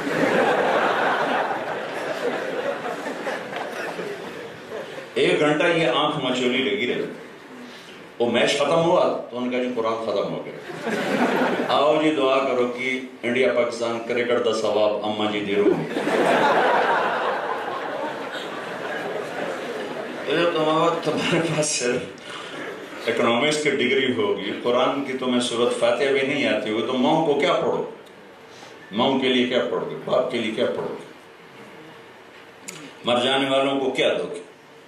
B: ایک گھنٹہ یہ آنکھ مچولی لگی رہی. وہ میچ ختم ہوا تو ان کا جی قرآن ختم ہو گیا. آؤ جی دعا کرو کہ انڈیا پاکستان کرکٹ دا ثواب اماں جی دے رو. تمہارے پاس صرف اکنامکس کی ڈگری ہوگی، قرآن کی تمہیں سورت فاتحہ بھی نہیں آتی ہوگی، تو ماں کو کیا پڑھو؟ ماں کے لیے کیا پڑھو گے؟ باپ کے لیے کیا پڑھو گے؟ مر جانے والوں کو کیا دو گے؟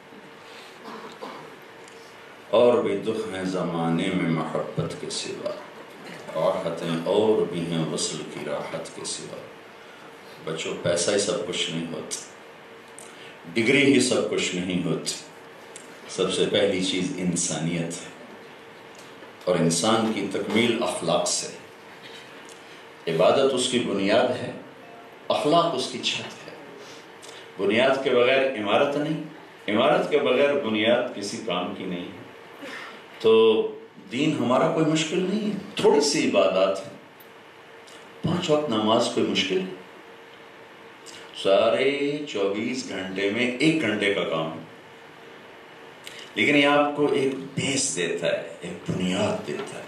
B: اور بھی دکھ ہیں زمانے میں محبت کے سوا، راحتیں اور بھی ہیں وصل کی راحت کے سوا. بچوں پیسہ ہی سب کچھ نہیں ہوتا، ڈگری ہی سب کچھ نہیں ہوتی، سب سے پہلی چیز انسانیت ہے، اور انسان کی تکمیل اخلاق سے۔ عبادت اس کی بنیاد ہے، اخلاق اس کی چھت ہے۔ بنیاد کے بغیر عمارت نہیں، عمارت کے بغیر بنیاد کسی کام کی نہیں ہے۔ تو دین ہمارا کوئی مشکل نہیں ہے، تھوڑی سی عبادات ہے، پانچ وقت نماز کوئی مشکل ہے، سارے چوبیس گھنٹے میں ایک گھنٹے کا کام ہے، لیکن یہ آپ کو ایک بیس دیتا ہے، ایک بنیاد دیتا ہے۔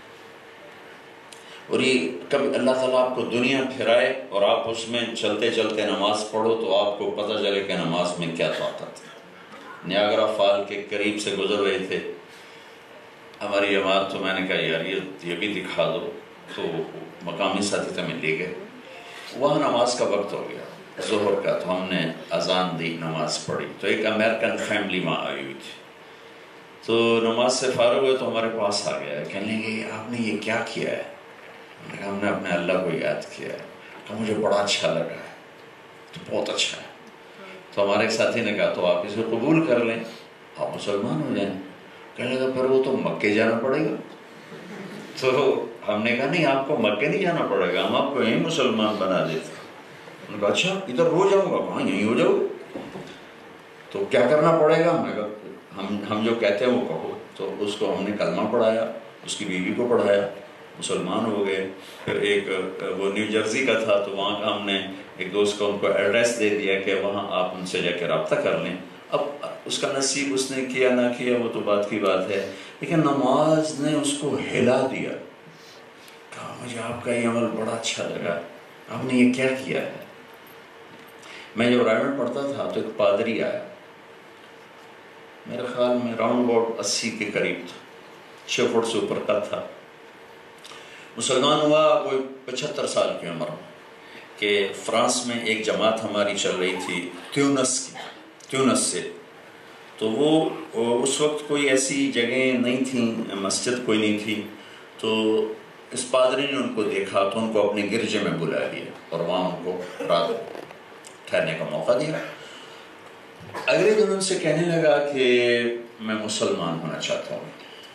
B: اور یہ کبھی اللہ تعالیٰ آپ کو دنیا پھرائے اور آپ اس میں چلتے چلتے نماز پڑھو تو آپ کو پتہ چلے کہ نماز میں کیا طاقت ہے۔ نیاگرا فال کے قریب سے گزر رہے تھے ہماری جماعت، تو میں نے کہا یار یہ یہ بھی دکھا دو، تو مقامی ساتھی میں لے گئے، وہاں نماز کا وقت ہو گیا ظہر کا، تو ہم نے اذان دی، نماز پڑھی، تو ایک امریکن فیملی وہاں آئی ہوئی تھی، تو نماز سے فارغ ہوئے تو ہمارے پاس آ گیا، کہنے لگے آپ نے یہ کیا کیا ہے؟ ہم نے اپنے اللہ کو یاد کیا ہے، تو مجھے بڑا اچھا لگا ہے، تو بہت اچھا ہے۔ تو ہمارے ایک ساتھی نے کہا تو آپ اسے قبول کر لیں، آپ مسلمان ہو جائیں۔ کہنے لگا پھر وہ تو مکے جانا پڑے گا۔ تو ہم نے کہا نہیں، آپ کو مکے نہیں جانا پڑے گا، ہم آپ کو یہیں مسلمان بنا دیتے۔ انہوں نے کہا اچھا ادھر ہو جاؤں گا؟ کہاں یہیں ہو جاؤ، تو کیا کرنا پڑے گا؟ ہم نے کہا ہم ہم جو کہتے ہیں وہ کہو۔ تو اس کو ہم نے کلمہ پڑھایا، اس کی بیوی کو پڑھایا، مسلمان ہو گئے۔ پھر ایک وہ نیو جرسی کا تھا، تو وہاں کا ہم نے ایک دوست کو ان کو ایڈریس دے دیا کہ وہاں آپ ان سے جا کے رابطہ کر لیں۔ اب اس کا نصیب اس نے کیا نہ کیا وہ تو بات کی بات ہے، لیکن نماز نے اس کو ہلا دیا۔ کہا مجھے آپ کا یہ عمل بڑا اچھا لگا، آپ نے یہ کیا کیا ہے؟ میں جب رائیونڈ پڑھتا تھا تو ایک پادری آیا، میرے خیال میں راؤنڈ اباؤٹ اسی کے قریب تھا، چھ فٹ سے اوپر کا تھا، مسلمان ہوا کوئی پچہتر سال کی عمر میں، کہ فرانس میں ایک جماعت ہماری چل رہی تھی تیونس کی، تیونس سے، تو وہ اس وقت کوئی ایسی جگہیں نہیں تھیں، مسجد کوئی نہیں تھی، تو اس پادری نے ان کو دیکھا تو ان کو اپنے گرجے میں بلا لیا اور وہاں ان کو رات ٹھہرنے کا موقع دیا۔ اگلے دن ان سے کہنے لگا کہ میں مسلمان ہونا چاہتا ہوں،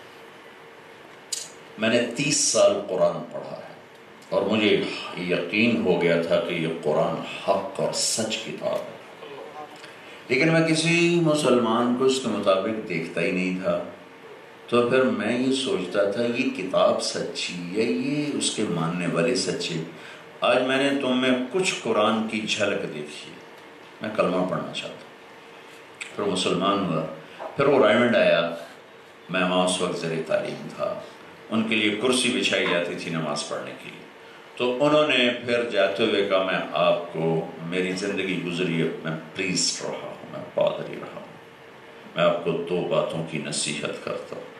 B: میں نے تیس سال قرآن پڑھا ہے اور مجھے یقین ہو گیا تھا کہ یہ قرآن حق اور سچ کتاب ہے، لیکن میں کسی مسلمان کو اس کے مطابق دیکھتا ہی نہیں تھا، تو پھر میں یہ سوچتا تھا یہ کتاب سچی ہے، یہ اس کے ماننے والے سچے۔ آج میں نے تم میں کچھ قرآن کی جھلک دیکھی، میں کلمہ پڑھنا چاہتا ہوں، پھر مسلمان ہوا۔ پھر وہ رائیونڈ آیا، میں وہاں اس وقت زیر تعلیم تھا، ان کے لیے کرسی بچھائی جاتی تھی نماز پڑھنے کے لیے، تو انہوں نے پھر جاتے ہوئے کہا میں آپ کو، میری زندگی گزری ہے، میں پریسٹ رہا ہوں، میں پادری رہا ہوں، میں آپ کو دو باتوں کی نصیحت کرتا ہوں،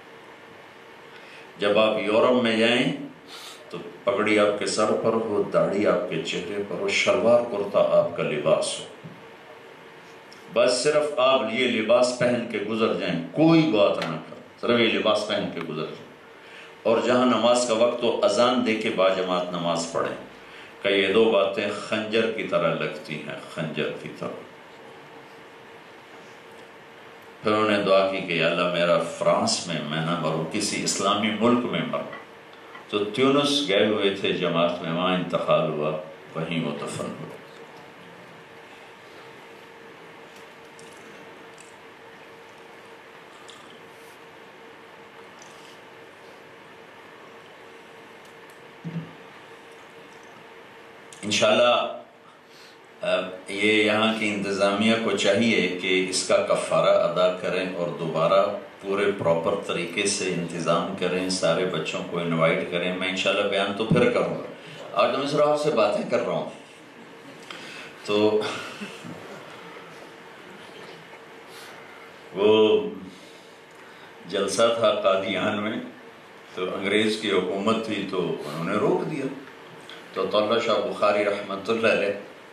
B: جب آپ یورپ میں جائیں تو پگڑی آپ کے سر پر ہو، داڑھی آپ کے چہرے پر ہو، شلوار کرتا آپ کا لباس ہو، بس صرف آپ یہ لباس پہن کے گزر جائیں، کوئی بات نہ کریں، صرف یہ لباس پہن کے گزر جائیں، اور جہاں نماز کا وقت ہو اذان دے کے باجماعت نماز پڑھیں، کہ یہ دو باتیں خنجر کی طرح لگتی ہیں، خنجر کی طرح۔ پھر انہوں نے دعا کی کہ یا اللہ میرا فرانس میں میں نہ مروں، کسی اسلامی ملک میں مروں، تو تیونس گئے ہوئے تھے جماعت میں، وہاں انتقال ہوا، وہیں وہ دفن ہوئے۔ انشاءاللہ یہ یہاں کی انتظامیہ کو چاہیے کہ اس کا کفارہ ادا کریں اور دوبارہ پورے پراپر طریقے سے انتظام کریں، سارے بچوں کو انوائٹ کریں۔ میں انشاءاللہ بیان تو پھر کروں گا، آج تو میں صرف آپ سے باتیں کر رہا ہوں۔ تو وہ جلسہ تھا قادیان میں، تو انگریز کی حکومت تھی تو انہوں نے روک دیا، تو طلحہ شاہ بخاری رحمۃ اللہ علیہ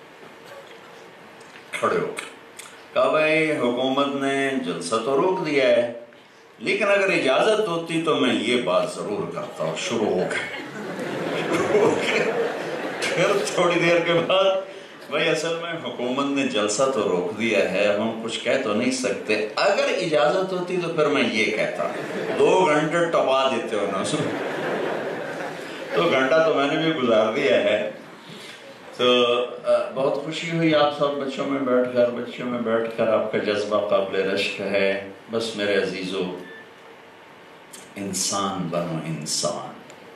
B: کھڑے ہو گئے، کہا بھائی حکومت نے جلسہ تو روک دیا ہے، لیکن اگر اجازت ہوتی تو میں یہ بات ضرور کرتا، اور شروع ہو گئے پھر تھوڑی دیر کے بعد بھائی اصل میں حکومت نے جلسہ تو روک دیا ہے، ہم کچھ کہہ تو نہیں سکتے، اگر اجازت ہوتی تو پھر میں یہ کہتا، دو گھنٹے ٹپا دیتے ہو نا، تو گھنٹہ تو میں نے بھی گزار دیا ہے۔ تو بہت خوشی ہوئی آپ سب بچوں میں بیٹھ کر بچوں میں بیٹھ کر آپ کا جذبہ قابل رشک ہے۔ بس میرے عزیزو، انسان بنو انسان،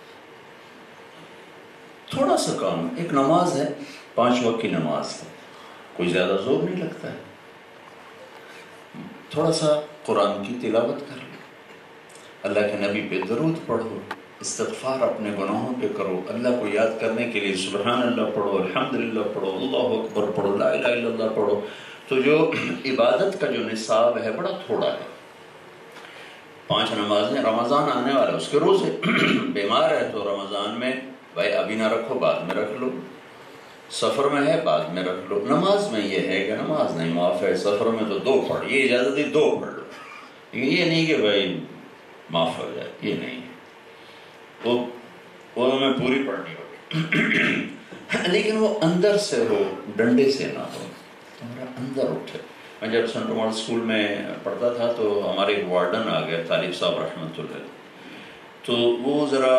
B: تھوڑا سا کام، ایک نماز ہے، پانچ وقت کی نماز ہے، کوئی زیادہ زور نہیں لگتا ہے، تھوڑا سا قرآن کی تلاوت کر لو، اللہ کے نبی پہ درود پڑھو، استغفار اپنے گناہوں پہ کرو، اللہ کو یاد کرنے کے لیے سبحان اللہ پڑھو، الحمدللہ پڑھو، اللہ اکبر پڑھو، لا الہ الا اللہ پڑھو۔ تو جو عبادت کا جو نصاب ہے بڑا تھوڑا ہے، پانچ نمازیں، رمضان آنے والا ہے اس کے روزے، بیمار ہے تو رمضان میں بھائی ابھی نہ رکھو، بعد میں رکھ لو، سفر میں ہے بعد میں رکھ لو۔ نماز میں یہ ہے کہ نماز نہیں معاف ہے، سفر میں تو دو پڑھ، یہ اجازت ہے دو پڑھ لو، یہ نہیں کہ بھائی معاف ہو جائے، یہ نہیں ہے، وہ وہ میں پوری پڑھنی ہوگی، لیکن وہ اندر سے ہو، ڈنڈے سے نہ ہو، تمہارا اندر اٹھے۔ میں جب سینٹ مال اسکول میں پڑھتا تھا تو ہمارے ایک وارڈن آ گئے، طالب صاحب رحمۃ اللہ، تو وہ ذرا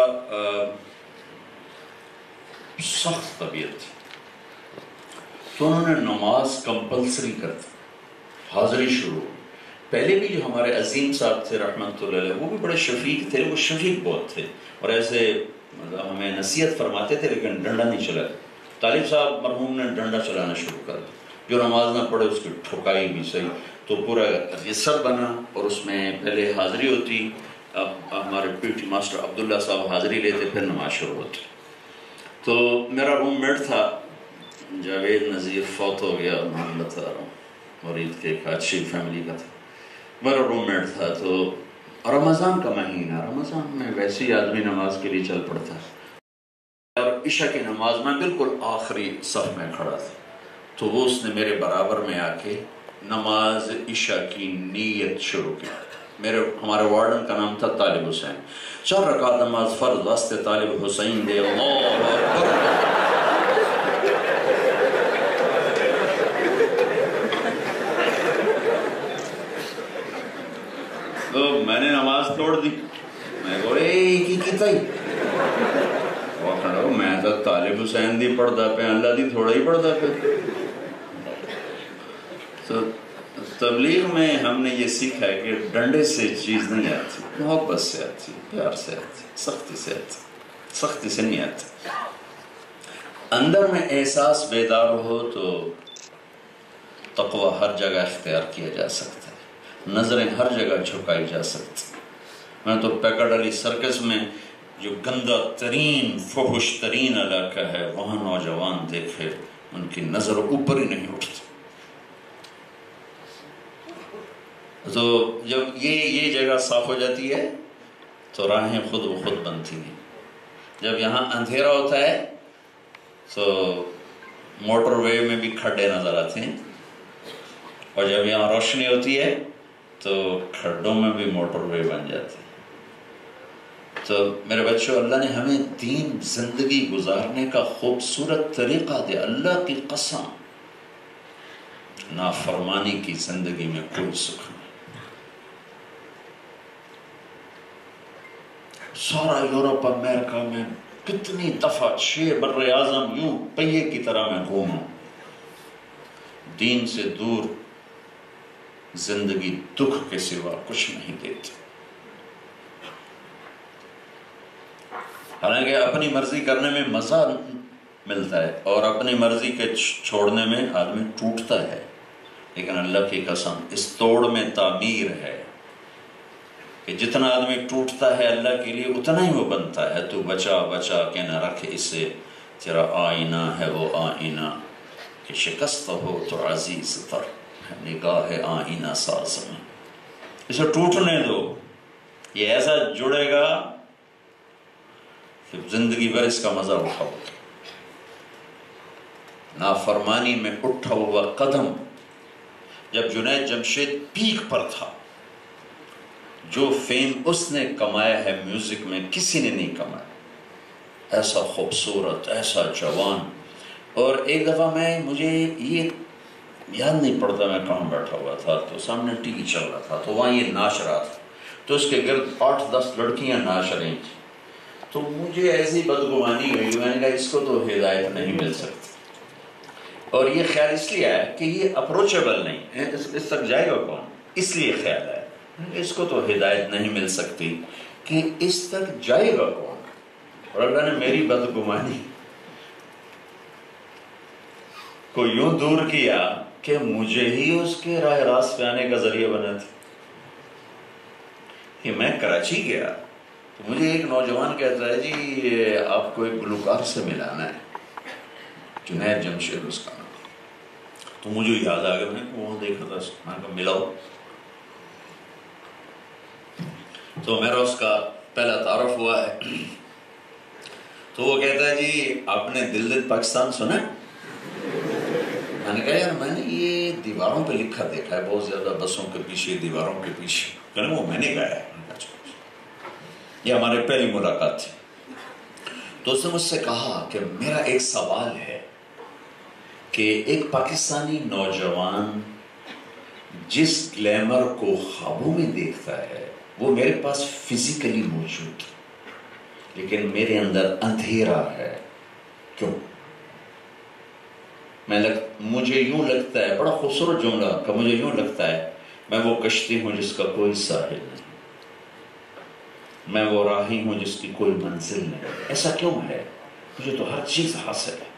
B: سخت طبیعت تھی، تو انہوں نے نماز کمپلسری کر دی، حاضری شروع۔ پہلے بھی جو ہمارے عظیم صاحب تھے رحمۃ اللہ علیہ، وہ بھی بڑے شفیق تھے، وہ شفیق بہت تھے، اور ایسے مطلب ہمیں نصیحت فرماتے تھے لیکن ڈنڈا نہیں چلاتے۔ طالب صاحب مرحوم نے ڈنڈا چلانا شروع کر دیا، جو نماز نہ پڑھے اس کی ٹھکائی بھی صحیح، تو پورا رجسٹر بنا، اور اس میں پہلے حاضری ہوتی، اب ہمارے پی ٹی ماسٹر عبداللہ صاحب حاضری لیتے، پھر نماز شروع ہوتی۔ تو میرا روم میٹ تھا جاوید نذیر، فوت ہو گیا، اللہ تعالیٰ مرید کے ایک اچھی فیملی کا تھا، میرا روم میٹ تھا۔ تو رمضان کا مہینہ، رمضان میں ویسے ہی آدمی نماز کے لیے چل پڑتا ہے، اور عشاء کی نماز میں بالکل آخری صف میں کھڑا تھا، تو وہ اس نے میرے برابر میں آ کے نماز عشاء کی نیت شروع کی۔ میرے ہمارے وارڈن کا نام تھا طالب حسین، چار رکعت نماز فرض واسطے طالب حسین دے، اللہ اکبر۔ تو میں نے نماز توڑ دی، میں بولے کی کیتا ہی وہ کھڑا ہو، میں تو طالب حسین دی پڑھدا پہ، اللہ دی تھوڑا ہی پڑھدا پہ۔ تو تبلیغ میں ہم نے یہ سیکھا ہے کہ ڈنڈے سے چیز نہیں آتی، محبت سے آتی، پیار سے آتی، سختی سے آتی، سختی سے نہیں آتی۔ اندر میں احساس بیدار ہو تو تقوی ہر جگہ اختیار کیا جا سکتا ہے، نظریں ہر جگہ جھکائی جا سکتی۔ میں تو پیکاڈلی سرکس میں جو گندہ ترین فحش ترین علاقہ ہے، وہاں نوجوان دیکھے ان کی نظر اوپر ہی نہیں اٹھتی۔ تو جب یہ یہ جگہ صاف ہو جاتی ہے تو راہیں خود و خود بنتی ہیں۔ جب یہاں اندھیرا ہوتا ہے تو موٹر وے میں بھی کھڈے نظر آتے ہیں، اور جب یہاں روشنی ہوتی ہے تو کھڈوں میں بھی موٹر وے بن جاتے ہیں۔ تو میرے بچوں، اللہ نے ہمیں دین زندگی گزارنے کا خوبصورت طریقہ دیا، اللہ کی قسم نافرمانی کی زندگی میں کوئی سکھ نہیں۔ سارا یورپ امریکہ میں کتنی دفعہ چھ بر اعظم یوں پہیے کی طرح میں گھوموں، دین سے دور زندگی دکھ کے سوا کچھ نہیں دیتی۔ حالانکہ اپنی مرضی کرنے میں مزہ ملتا ہے اور اپنی مرضی کے چھوڑنے میں آدمی ٹوٹتا ہے، لیکن اللہ کی قسم اس توڑ میں تعمیر ہے کہ جتنا آدمی ٹوٹتا ہے اللہ کے لیے اتنا ہی وہ بنتا ہے۔ تو بچا بچا کے نہ رکھ اسے، تیرا آئینہ ہے وہ آئینہ کہ شکست ہو تو عزیز تر ہے نگاہ آئینہ ساز میں، اسے ٹوٹنے دو، یہ ایسا جڑے گا کہ زندگی بھر اس کا مزہ اٹھاؤ۔ نافرمانی میں اٹھا ہوا قدم، جب جنید جمشید پیک پر تھا، جو فیم اس نے کمایا ہے میوزک میں کسی نے نہیں کمایا، ایسا خوبصورت، ایسا جوان. اور ایک دفعہ میں مجھے یہ یاد نہیں پڑتا میں کہاں بیٹھا ہوا تھا، تو سامنے ٹی وی چل رہا تھا، تو وہاں یہ ناچ رہا تھا، تو اس کے گرد آٹھ دس لڑکیاں ناچ رہی تھیں. تو مجھے ایسی بدگمانی ہوئی، میں نے کہا اس کو تو ہدایت نہیں مل سکتی. اور یہ خیال اس لیے ہے کہ یہ اپروچیبل نہیں ہے، اس, اس تک جائے گا کون، اس لیے خیال ہے اس کو تو ہدایت نہیں مل سکتی کہ اس تک جائے گا کون. اور اللہ نے میری بدگمانی کو یوں دور کیا کہ مجھے ہی اس کے راہ راست پہ آنے کا ذریعہ بنا تھا. کہ میں کراچی گیا تو مجھے ایک نوجوان کہتا ہے جی آپ کو ایک گلوکار سے ملانا ہے، جنید جمشید اس کا نام. تو مجھے یاد آ گیا، میں نے وہ دیکھا تھا، میں کہا ملاؤ. تو میرا اس کا پہلا تعارف ہوا ہے. تو وہ کہتا ہے جی آپ نے دل دل پاکستان سنا؟ میں نے کہا یار میں نے یہ دیواروں پہ لکھا دیکھا ہے بہت زیادہ، بسوں کے پیچھے، دیواروں کے پیچھے. کہنے وہ میں نے گایا ہے. یہ ہمارے پہلی ملاقات تھی. تو اس نے مجھ سے کہا کہ میرا ایک سوال ہے کہ ایک پاکستانی نوجوان جس گلیمر کو خوابوں میں دیکھتا ہے وہ میرے پاس فزیکلی موجود، لیکن میرے اندر اندھیرا ہے، کیوں؟ میں لگ... مجھے یوں لگتا ہے، بڑا خوبصورت جملہ کہ مجھے یوں لگتا ہے میں وہ کشتی ہوں جس کا کوئی ساحل نہیں، میں وہ راہی ہوں جس کی کوئی منزل نہیں. ایسا کیوں ہے؟ مجھے تو ہر چیز حاصل ہے.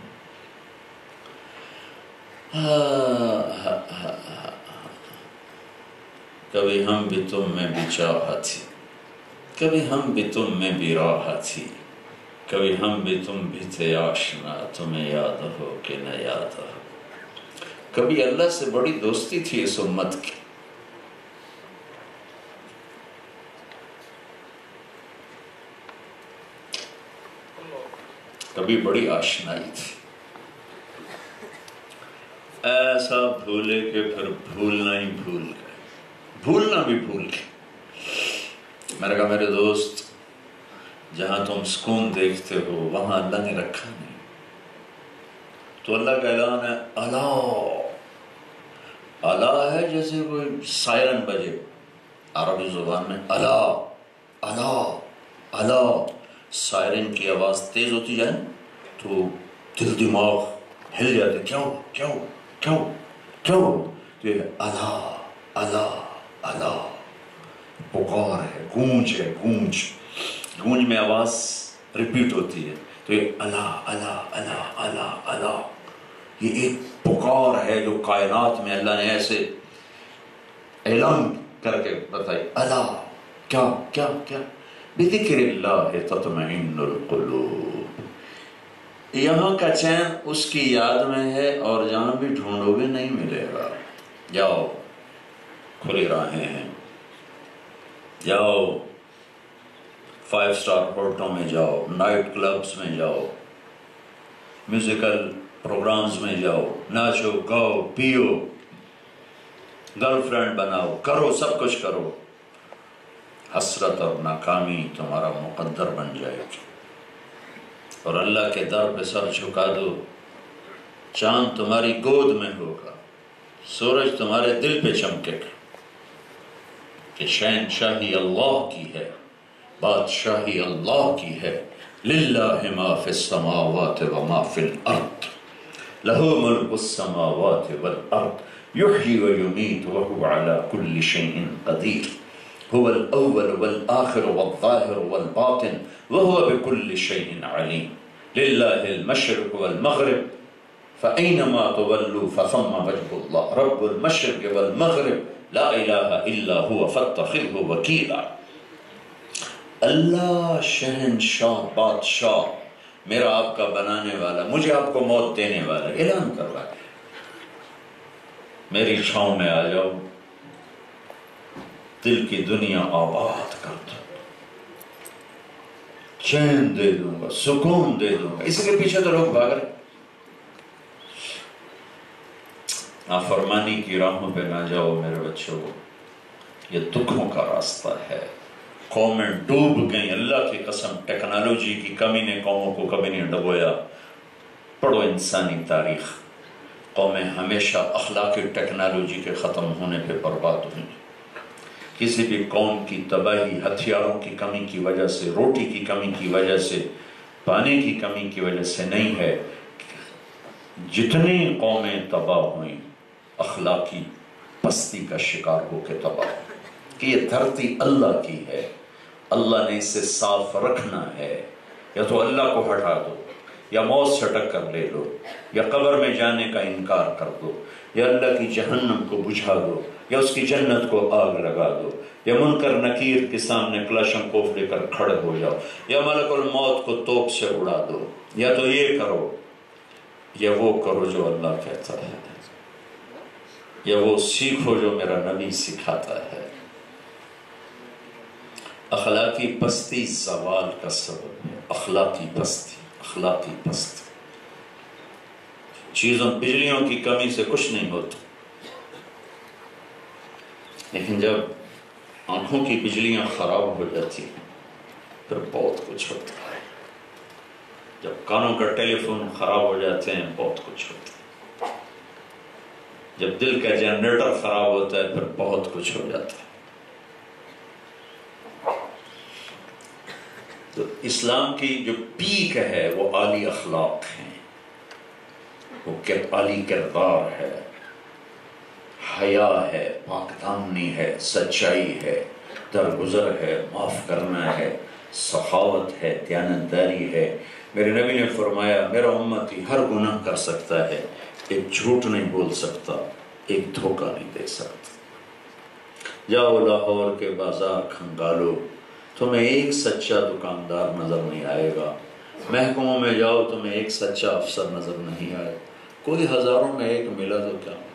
B: کبھی ہم بھی تم میں بھی چاہا تھی، کبھی ہم بھی تم میں بھی راہ تھی، کبھی ہم بھی تم بھی تھے آشنا، تمہیں یاد ہو کہ نہ یاد ہو. کبھی اللہ سے بڑی دوستی تھی اس امت کی، کبھی بڑی آشنائی تھی. ایسا بھولے کہ پھر بھولنا ہی بھول گئے، بھولنا بھی بھول گئے. میں نے کہا میرے دوست جہاں تم سکون دیکھتے ہو وہاں اللہ نے رکھا نہیں. تو اللہ کا اعلان ہے اللہ. اللہ ہے جیسے کوئی سائرن بجے عربی زبان میں، اللہ اللہ اللہ. سائرن کی آواز تیز ہوتی جائے تو دل دماغ ہل جاتے، کیوں کیوں کیوں کیوں؟ تو یہ اللہ اللہ اللہ پکار ہے، گونج ہے، گونج گونج میں آواز ریپیٹ ہوتی ہے. تو یہ اللہ اللہ اللہ اللہ اللہ، یہ ایک پکار ہے جو کائنات میں اللہ نے ایسے اعلان کر کے بتائی. اللہ کیا کیا کیا؟ بذکر اللہ تطمئن القلوب. یہاں کا چین اس کی یاد میں ہے، اور جہاں بھی ڈھونڈو گے نہیں ملے گا. جاؤ کھلی راہیں ہیں، جاؤ فائیو سٹار ہوٹلوں میں جاؤ، نائٹ کلبز میں جاؤ، میوزیکل پروگرامز میں جاؤ، ناچو گاؤ پیو، گرل فرینڈ بناؤ، کرو سب کچھ کرو. حسرت اور ناکامی تمہارا مقدر بن جائے گی. اور اللہ کے در پہ سر جھکا دو، چاند تمہاری گود میں ہوگا، سورج تمہارے دل پہ چمکے گا کہ شہنشاہی اللہ کی ہے، بادشاہی اللہ کی ہے. للہ ما فی السماوات وما فی الارض، لہ ملک السماوات والارض یحیی ویمیت وہو علی کل شیء قدیر. هو الأول والآخر والظاهر والباطن وهو بكل شيء عليم. لله المشرق والمغرب فأينما تولوا فثم وجه الله رب المشرق والمغرب لا إله إلا هو فاتخذه وكيلا. اللہ شہنشاہ بادشاہ، میرا آپ کا بنانے والا، مجھے آپ کو موت دینے والا، اعلان کر رہا ہے میری چھاؤں میں آ جاؤ، دل کی دنیا آباد کر دو، چین دے دوں گا، سکون دے دوں گا. اسی کے پیچھے تو لوگ بھاگ رہے. نافرمانی کی راہوں پہ نہ جاؤ میرے بچوں، یہ دکھوں کا راستہ ہے، قومیں ڈوب گئیں. اللہ کی قسم ٹیکنالوجی کی کمی نے قوموں کو کبھی نہیں ڈبویا. پڑھو انسانی تاریخ، قومیں ہمیشہ اخلاقی ٹیکنالوجی کے ختم ہونے پہ برباد ہوئیں. کسی بھی قوم کی تباہی ہتھیاروں کی کمی کی وجہ سے، روٹی کی کمی کی وجہ سے، پانی کی کمی کی وجہ سے نہیں ہے. جتنی قومیں تباہ ہوئیں اخلاقی پستی کا شکار ہو کے تباہ ہوئیں. کہ یہ دھرتی اللہ کی ہے، اللہ نے اسے صاف رکھنا ہے. یا تو اللہ کو ہٹا دو، یا موت سے ٹکر لے لو، یا قبر میں جانے کا انکار کر دو، یا اللہ کی جہنم کو بجھا دو، یا اس کی جنت کو آگ لگا دو، یا منکر نکیر کے سامنے کلاشنکوف لے کر کھڑے ہو جاؤ، یا ملک الموت کو توپ سے اڑا دو. یا تو یہ کرو یا وہ کرو جو اللہ کہتا ہے، یا وہ سیکھو جو میرا نبی سکھاتا ہے. اخلاقی پستی زوال کا سبب ہے. اخلاقی پستی، اخلاقی پستی. چیزوں بجلیوں کی کمی سے کچھ نہیں ہوتا، لیکن جب آنکھوں کی بجلیاں خراب ہو جاتی ہیں پھر بہت کچھ ہوتا ہے. جب کانوں کا ٹیلی فون خراب ہو جاتے ہیں بہت کچھ ہوتا ہے. جب دل کا جنریٹر خراب ہوتا ہے پھر بہت کچھ ہو جاتا ہے. تو اسلام کی جو پیک ہے وہ عالی اخلاق ہیں، وہ عالی کردار ہے، حیا ہے، پاک دامنی ہے، سچائی ہے، درگزر ہے، معاف کرنا ہے، سخاوت ہے، دیانتداری ہے. میرے نبی نے فرمایا میرا امتی ہر گناہ کر سکتا ہے، ایک جھوٹ نہیں بول سکتا، ایک دھوکہ نہیں دے سکتا. جاؤ لاہور کے بازار کھنگالو، تمہیں ایک سچا دکاندار نظر نہیں آئے گا. محکموں میں جاؤ تمہیں ایک سچا افسر نظر نہیں آئے. کوئی ہزاروں میں ایک ملا تو کیا ملا.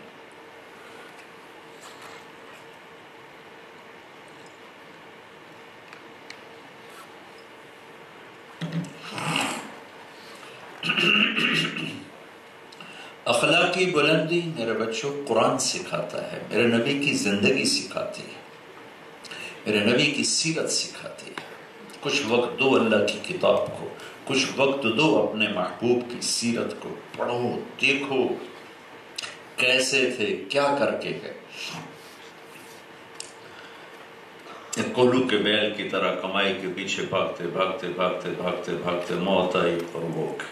B: اخلاقی بلندی میرے بچوں قرآن سکھاتا ہے، میرے نبی کی زندگی سکھاتی ہے، میرے نبی کی سیرت سکھاتی ہے. کچھ وقت دو اللہ کی کتاب کو، کچھ وقت دو اپنے محبوب کی سیرت کو، پڑھو، دیکھو کیسے تھے، کیا کر کے گئے. ایک کولو کے بیل کی طرح کمائی کے پیچھے بھاگتے بھاگتے بھاگتے بھاگتے بھاگتے موت آئی اور وہ گئے.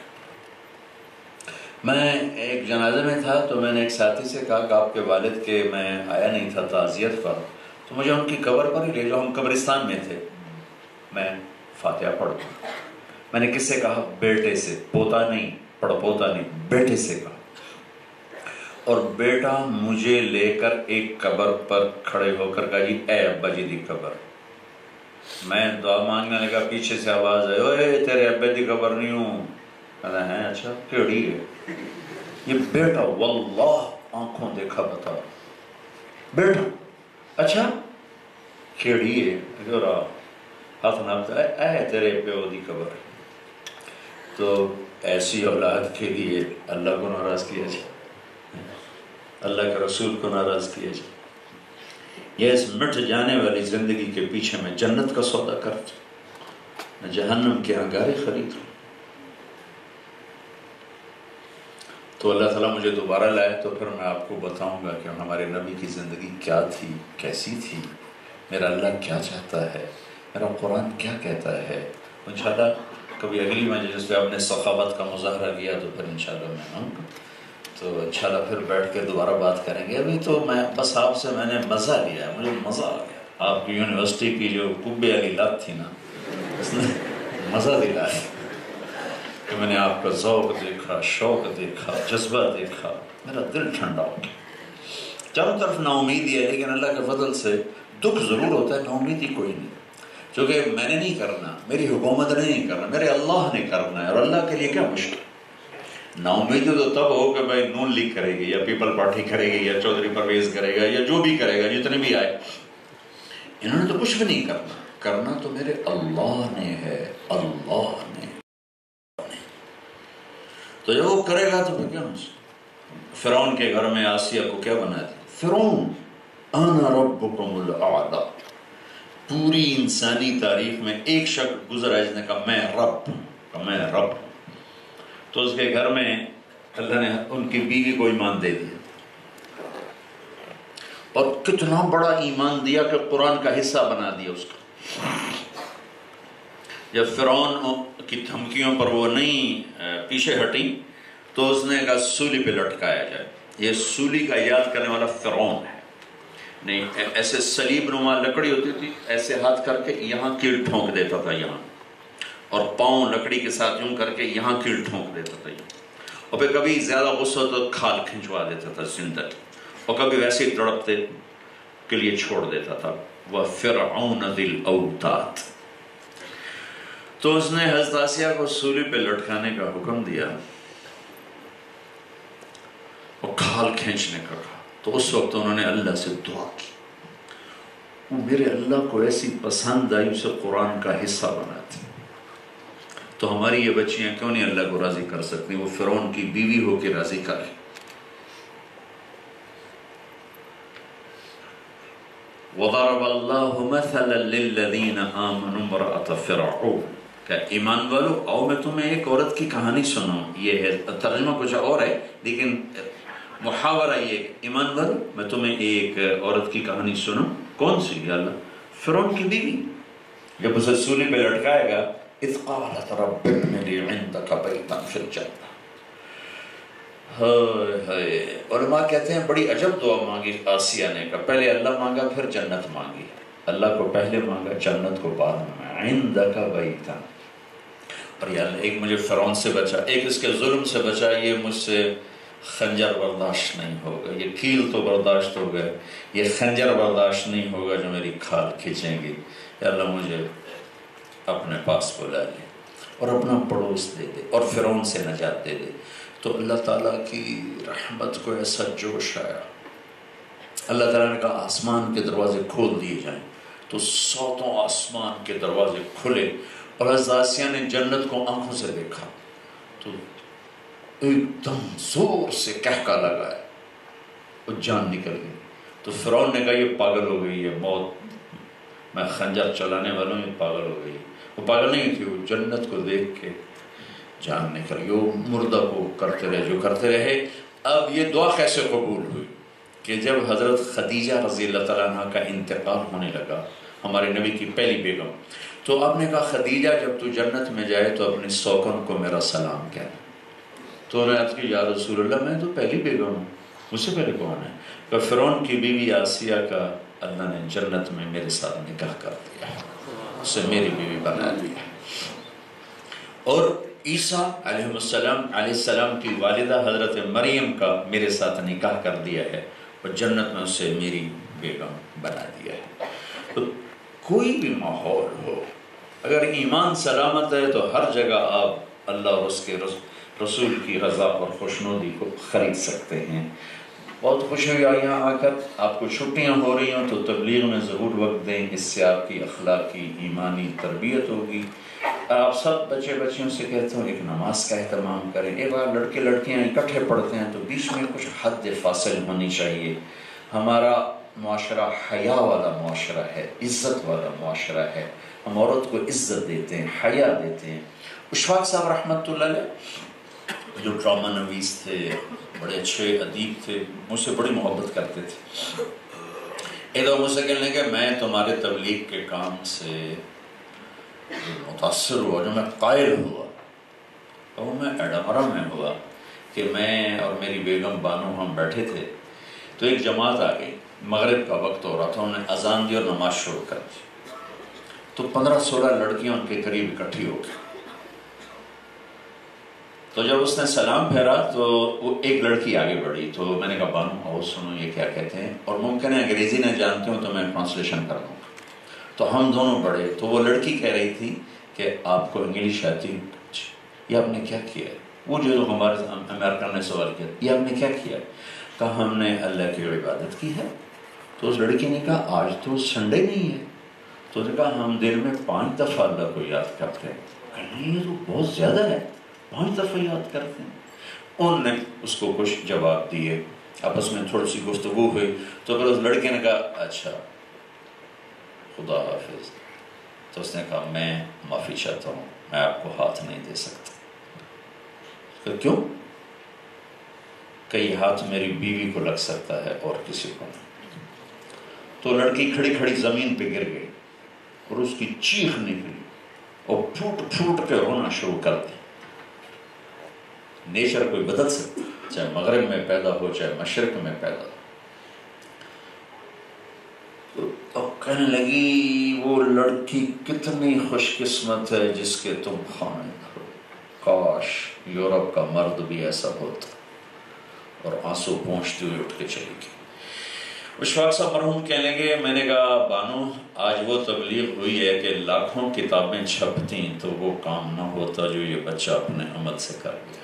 B: میں ایک جنازے میں تھا تو میں نے ایک ساتھی سے کہا کہ آپ کے والد کے میں آیا نہیں تھا تعزیت پر، تو مجھے ان کی قبر پر ہی لے جاؤ. ہم قبرستان میں تھے، میں فاتحہ پڑھ دوں. میں نے کس سے کہا؟ بیٹے سے. پوتا نہیں، پڑ پوتا نہیں، بیٹے سے کہا. اور بیٹا مجھے لے کر ایک قبر پر کھڑے ہو کر کہا جی اے ابا جی دی قبر. میں دعا مانگنے لگا، پیچھے سے آواز آئی اوے تیرے ابے دی قبر نہیں ہوں. کہتا ہے اچھا کیڑی ہے یہ؟ بیٹا واللہ آنکھوں دیکھا بتا. بیٹا اچھا کیڑی ہے؟ ہاتھ ناپتا ہے اے تیرے پیو دی قبر. تو ایسی اولاد کے لیے اللہ کو ناراض کیا جائے، اللہ کے رسول کو ناراض کیا جائے. یہ اس مٹ جانے والی زندگی کے پیچھے میں جنت کا سودا کر میں جہنم کے انگارے خرید لوں. تو اللہ تعالیٰ مجھے دوبارہ لائے تو پھر میں آپ کو بتاؤں گا کہ ہمارے نبی کی زندگی کیا تھی، کیسی تھی، میرا اللہ کیا چاہتا ہے، میرا قرآن کیا کہتا ہے. انشاءاللہ کبھی اگلی مجلس پہ آپ نے سخاوت کا مظاہرہ کیا تو پھر انشاءاللہ میں آؤں گا، تو انشاءاللہ پھر بیٹھ کے دوبارہ بات کریں گے. ابھی تو میں بس آپ سے میں نے مزہ لیا، مجھے مزہ آ گیا. آپ کی یونیورسٹی کی جو کبے والی لت تھی نا اس نے مزہ دلایا کہ میں نے آپ کا ذوق دیکھا، شوق دیکھا، جذبہ دیکھا، میرا دل ٹھنڈا ہو گیا. چاروں طرف نا امیدی ہے، لیکن اللہ کے فضل سے دکھ ضرور ہوتا ہے، نا امیدی کوئی نہیں. چونکہ میں نے نہیں کرنا، میری حکومت نے نہیں کرنا، میرے اللہ نے کرنا ہے، اور اللہ کے لیے کیا مشکل. نا امیدی تو تب ہو کہ بھائی نون لیگ کرے گی یا پیپل پارٹی کرے گی یا چودھری پرویز کرے گا یا جو بھی کرے گا، جتنے بھی آئے. انہوں نے تو کچھ بھی نہیں کرنا، کرنا تو میرے اللہ نے ہے، اللہ نے. تو جب وہ کرے گا تو پھر کیا ہو. فرعون کے گھر میں آسیہ کو کیا بنا دیا؟ فرعون انا ربکم الاعلی، پوری انسانی تاریخ میں ایک شخص گزرا جس نے کہا میں رب کہا میں رب تو اس کے گھر میں اللہ نے ان کی بیوی کو ایمان دے دیا، اور کتنا بڑا ایمان دیا کہ قرآن کا حصہ بنا دیا اس کا۔ جب فرعون کی دھمکیوں پر وہ نہیں پیچھے ہٹی تو اس نے کہا سولی پہ لٹکایا جائے۔ یہ سولی کا یاد کرنے والا فرعون ہے، نہیں ایسے سلیب نما لکڑی ہوتی تھی، ایسے ہاتھ کر کے یہاں کیل ٹھونک دیتا تھا یہاں، اور پاؤں لکڑی کے ساتھ یوں کر کے یہاں کیل ٹھونک دیتا تھا یہاں، اور پھر کبھی زیادہ غصہ تو کھال کھنچوا دیتا تھا زندہ، اور کبھی ویسے ہی تڑپتے کے لیے چھوڑ دیتا تھا۔ وَفِرْعَوْنَ ذِي الْأَوْتَادِ، تو اس نے حضرت آسیہ کو سولی پہ لٹکانے کا حکم دیا اور کھال کھینچنے کا کہا۔ تو اس وقت انہوں نے اللہ سے دعا کی، وہ میرے اللہ کو ایسی پسند آئی اسے قرآن کا حصہ بنا دی، تو ہماری یہ بچیاں کیوں نہیں اللہ کو راضی کر سکتی؟ وہ فرعون کی بیوی ہو کے راضی کرے۔ وَضَرَبَ اللَّهُ مَثَلًا لِلَّذِينَ آمَنُوا امْرَأَتَ فِرْعَوْنَ، کہ ایمان والو آؤ میں تمہیں ایک عورت کی کہانی سناؤں۔ یہ ہے ترجمہ کچھ اور ہے لیکن محاورہ یہ کہ ایمان والو میں تمہیں ایک عورت کی کہانی سناؤں۔ کون سی؟ یا اللہ، فرعون کی بیوی جب اسے سولی پہ لٹکائے گا، اِذْ قَالَتْ رَبِّ ابْنِ لِي عِندَكَ بَيْتًا فِي الْجَنَّةِ۔ ہائے ہائے، علماء کہتے ہیں بڑی عجب دعا مانگی آسیہ نے، کہ پہلے اللہ مانگا پھر جنت مانگی، اللہ کو پہلے مانگا جنت کو بعد میں، عِندَكَ بَيْتًا۔ اور یا اللہ ایک مجھے فرعون سے بچا، ایک اس کے ظلم سے بچا، یہ مجھ سے خنجر برداشت نہیں ہوگا، یہ کیل تو برداشت ہوگا، یہ خنجر برداشت نہیں ہوگا جو میری کھال کھینچیں گی۔ یا اللہ مجھے اپنے پاس بلا لے اور اپنا پڑوس دے دے اور فرعون سے نجات دے دے۔ تو اللہ تعالیٰ کی رحمت کو ایسا جوش آیا، اللہ تعالیٰ نے کہا آسمان کے دروازے کھول دیے جائیں، تو ساتوں آسمان کے دروازے کھلے، اور حضرت آسیہ نے جنت کو آنکھوں سے دیکھا تو ایک دم زور سے کہکا لگایا اور جان نکل گئی۔ تو فرعون نے کہا یہ پاگل ہو گئی ہے، موت، میں خنجر چلانے والوں یہ پاگل ہو گئی۔ وہ پاگل نہیں تھی، وہ جنت کو دیکھ کے جان نکل گئی، وہ مردہ کو کرتے رہے جو کرتے رہے۔ اب یہ دعا کیسے قبول ہوئی کہ جب حضرت خدیجہ رضی اللہ تعالیٰ عنہ کا انتقال ہونے لگا، ہمارے نبی کی پہلی بیگم، تو آپ نے کہا خدیجہ جب تو جنت میں جائے تو اپنی سوکن کو میرا سلام کہنا۔ تو انہوں نے عرض کی یا رسول اللہ میں تو پہلی بیگم ہوں، مجھ سے پہلے کون ہے؟ کہ فرعون کی بیوی آسیہ کا اللہ نے جنت میں میرے ساتھ نکاح کر دیا، اسے میری بیوی بنا دیا۔ اور عیسیٰ علیہ السلام علیہ السلام کی والدہ حضرت مریم کا میرے ساتھ نکاح کر دیا ہے اور جنت میں اسے میری بیگم بنا دیا ہے۔ تو کوئی بھی ماحول ہو، اگر ایمان سلامت ہے تو ہر جگہ آپ اللہ اور اس کے رسول کی رضا اور خوشنودی کو خرید سکتے ہیں۔ بہت خوشی ہوئی یہاں آ کر، آپ کو چھٹیاں ہو رہی ہوں تو تبلیغ میں ضرور وقت دیں، اس سے آپ کی اخلاقی ایمانی تربیت ہوگی۔ آپ سب بچے بچیوں سے کہتا ہوں ایک نماز کا اہتمام کریں، ایک بار لڑکے لڑکیاں اکٹھے پڑھتے ہیں تو بیچ میں کچھ حد فاصل ہونی چاہیے۔ ہمارا معاشرہ حیا والا معاشرہ ہے، عزت والا معاشرہ ہے، ہم عورت کو عزت دیتے ہیں، حیا دیتے ہیں۔ اشفاق صاحب رحمۃ اللہ علیہ جو ڈرامہ نویس تھے، بڑے اچھے ادیب تھے، مجھ سے بڑی محبت کرتے تھے، ایک دفعہ مجھ سے کہنے کہ میں تمہارے تبلیغ کے کام سے متاثر ہوا، جو میں قائل ہوا اور میں ایڈمرا میں ہوا کہ میں اور میری بیگم بانو ہم بیٹھے تھے تو ایک جماعت آ گئی، مغرب کا وقت ہو رہا تھا، انہوں نے اذان دی اور نماز شروع کر دی، تو پندرہ سولہ لڑکیاں ان کے قریب اکٹھی ہو گئی۔ تو جب اس نے سلام پھیرا تو وہ ایک لڑکی آگے بڑھی، تو میں نے کہا بانو آؤ سنو یہ کیا کہتے ہیں، اور ممکن ہے انگریزی نہ جانتے ہوں تو میں ٹرانسلیشن کر دوں گا۔ تو ہم دونوں بڑھے، تو وہ لڑکی کہہ رہی تھی کہ آپ کو انگلش آتی، یہ آپ نے کیا کیا ہے؟ وہ جو ہمارے امریکن نے سوال کیا یہ آپ نے کیا کیا ہے؟ کہا ہم نے اللہ کی عبادت کی ہے۔ تو اس لڑکی نے کہا آج تو سنڈے نہیں ہے، تو اس نے کہا ہم دن میں پانچ دفعہ اللہ کو یاد کرتے ہیں۔ کہا نہیں یہ تو بہت زیادہ ہے، پانچ دفعہ یاد کرتے ہیں۔ انہوں نے اس کو کچھ جواب دیے، آپس میں تھوڑی سی گفتگو ہوئی، تو پھر اس لڑکے نے کہا اچھا خدا حافظ. تو اس نے کہا میں معافی چاہتا ہوں، میں آپ کو ہاتھ نہیں دے سکتا. کہ کیوں؟ کہ یہ ہاتھ میری بیوی کو لگ سکتا ہے اور کسی کو نہیں. تو لڑکی کھڑی کھڑی زمین پہ گر گئی اور اس کی چیخ نکلی اور پھوٹ پھوٹ کے رونا شروع کر دی. نیچر کوئی بدل سکتا، چاہے مغرب میں پیدا ہو چاہے مشرق میں پیدا ہو. اب کہنے لگی وہ لڑکی کتنی خوش قسمت ہے جس کے تم خامد ہو، کاش یورپ کا مرد بھی ایسا ہوتا. اور آنسو پہنچتے ہوئے اٹھ کے چلی گئی. اشفاق صاحب مرحوم کہنے لگے میں نے کہا بانو آج وہ تبلیغ ہوئی ہے کہ لاکھوں کتابیں چھپتیں تو وہ کام نہ ہوتا جو یہ بچہ اپنے عمل سے کر گیا.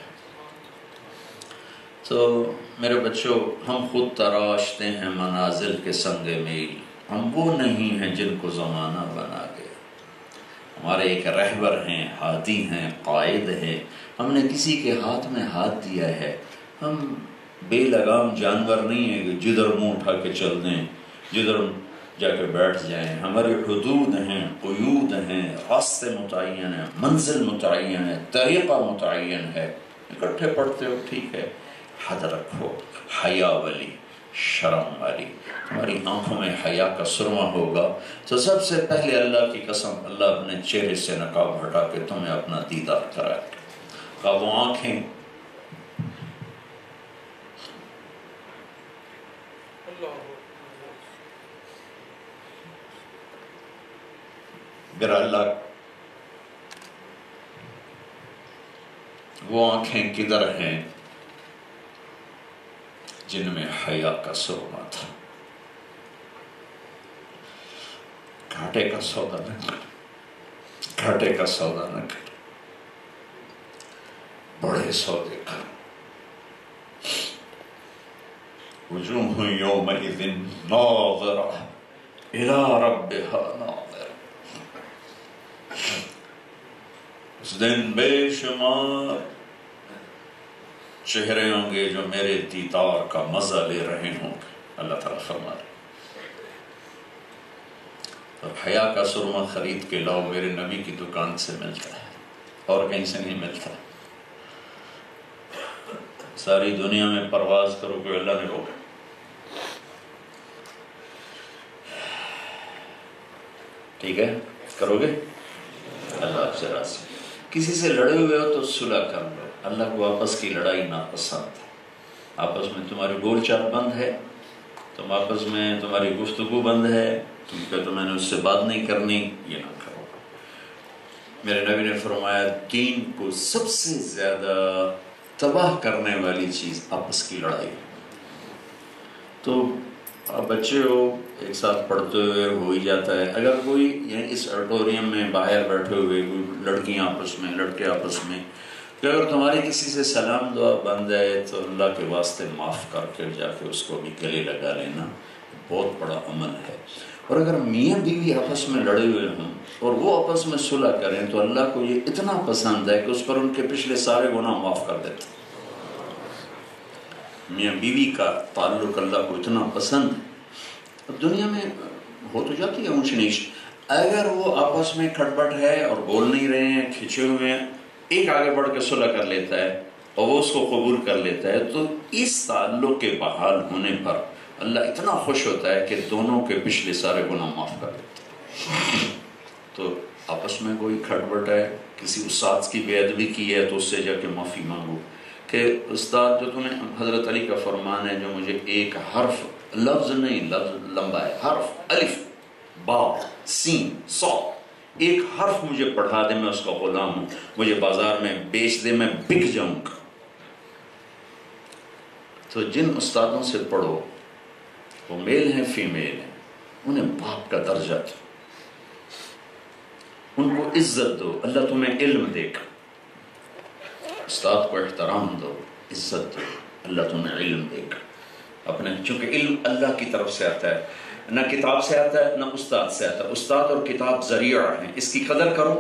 B: تو میرے بچوں، ہم خود تراشتے ہیں منازل کے سنگ میل، ہم وہ نہیں ہیں جن کو زمانہ بنا گیا. ہمارے ایک رہبر ہیں، ہادی ہیں، قائد ہیں. ہم نے کسی کے ہاتھ میں ہاتھ دیا ہے. ہم بے لگام جانور نہیں ہیں کہ جدھر منہ اٹھا کے چل دیں، جدھر جا کے بیٹھ جائیں. ہماری حدود ہیں، قیود ہیں، راستے متعین ہیں، منزل متعین ہے، طریقہ متعین ہے. اکٹھے پڑھتے ہو ٹھیک ہے، حد رکھو، حیا والی، شرم والی. تمہاری آنکھوں میں حیا کا سرما ہوگا تو سب سے پہلے اللہ کی قسم اللہ اپنے چہرے سے نقاب ہٹا کے تمہیں اپنا دیدار کرائے گا. وہ آنکھیں میرا اللہ، وہ آنکھیں کدھر ہیں جن میں حیا کا سرما تھا. گھاٹے کا سودا نہ کر، گھاٹے کا سودا نہ کر، بڑے سودے کر. وجوہ یومئذ ناظرہ الی ربہا ناظرہ. اس دن بے شمار چہرے ہوں گے جو میرے دیدار کا مزہ لے رہے ہوں گے. اللہ تعالیٰ فرما رہے اور حیا کا سرما خرید کے لاؤ، میرے نبی کی دکان سے ملتا ہے اور کہیں سے نہیں ملتا. ساری دنیا میں پرواز کرو کہ اللہ نے روکا. ٹھیک ہے کرو گے؟ اللہ آپ سے راضی. کسی سے لڑے ہوئے ہو تو صلح کر لو. اللہ کو آپس کی لڑائی ناپسند ہے. آپس میں تمہاری بول چال بند ہے، تم آپس میں تمہاری گفتگو بند ہے، تم کہ تو میں نے اس سے بات نہیں کرنی، یہ نہ کرو. میرے نبی نے فرمایا دین کو سب سے زیادہ تباہ کرنے والی چیز آپس کی لڑائی. تو آپ بچے ہو ایک ساتھ پڑھتے ہوئے ہو ہی جاتا ہے. اگر کوئی یعنی اس آڈیٹوریم میں باہر بیٹھے ہوئے کوئی لڑکیاں آپس میں، لڑکے آپس میں، کہ اگر تمہاری کسی سے سلام دعا بند ہے تو اللہ کے واسطے معاف کر کے جا کے اس کو بھی گلے لگا لینا بہت بڑا عمل ہے. اور اگر میاں بیوی آپس میں لڑے ہوئے ہوں اور وہ آپس میں صلح کریں تو اللہ کو یہ اتنا پسند ہے کہ اس پر ان کے پچھلے سارے گناہ معاف کر دیتے. میاں بیوی کا تعلق اللہ کو اتنا پسند ہے. اب دنیا میں ہو تو جاتی ہے اونچ نیچ. اگر وہ آپس میں کھٹپٹ ہے اور بول نہیں رہے ہیں، کھچے ہوئے ہیں، ایک آگے بڑھ کے صلح کر لیتا ہے اور وہ اس کو قبول کر لیتا ہے تو اس تعلق کے بحال ہونے پر اللہ اتنا خوش ہوتا ہے کہ دونوں کے پچھلے سارے گناہ معاف کر دیتا ہے. تو آپس میں کوئی کھٹپٹ ہے، کسی استاد کی بے ادبی کی ہے تو اس سے جا کے معافی مانگو کہ استاد جو تمہیں، حضرت علی کا فرمان ہے جو مجھے ایک حرف، لفظ نہیں لفظ لمبا ہے، حرف الف با سین صاد، ایک حرف مجھے پڑھا دے میں اس کا غلام ہوں، مجھے بازار میں بیچ دے میں بک جاؤں گا. تو جن استادوں سے پڑھو وہ میل ہیں فیمیل ہیں، انہیں باپ کا درجہ دو، ان کو عزت دو. اللہ تمہیں علم دے گا. استاد کو احترام دو، عزت دو، اللہ تمہیں علم دے گا. اپنے چونکہ علم اللہ کی طرف سے آتا ہے، نہ کتاب سے آتا ہے نہ استاد سے آتا ہے. استاد اور کتاب ذریعہ ہیں، اس کی قدر کرو.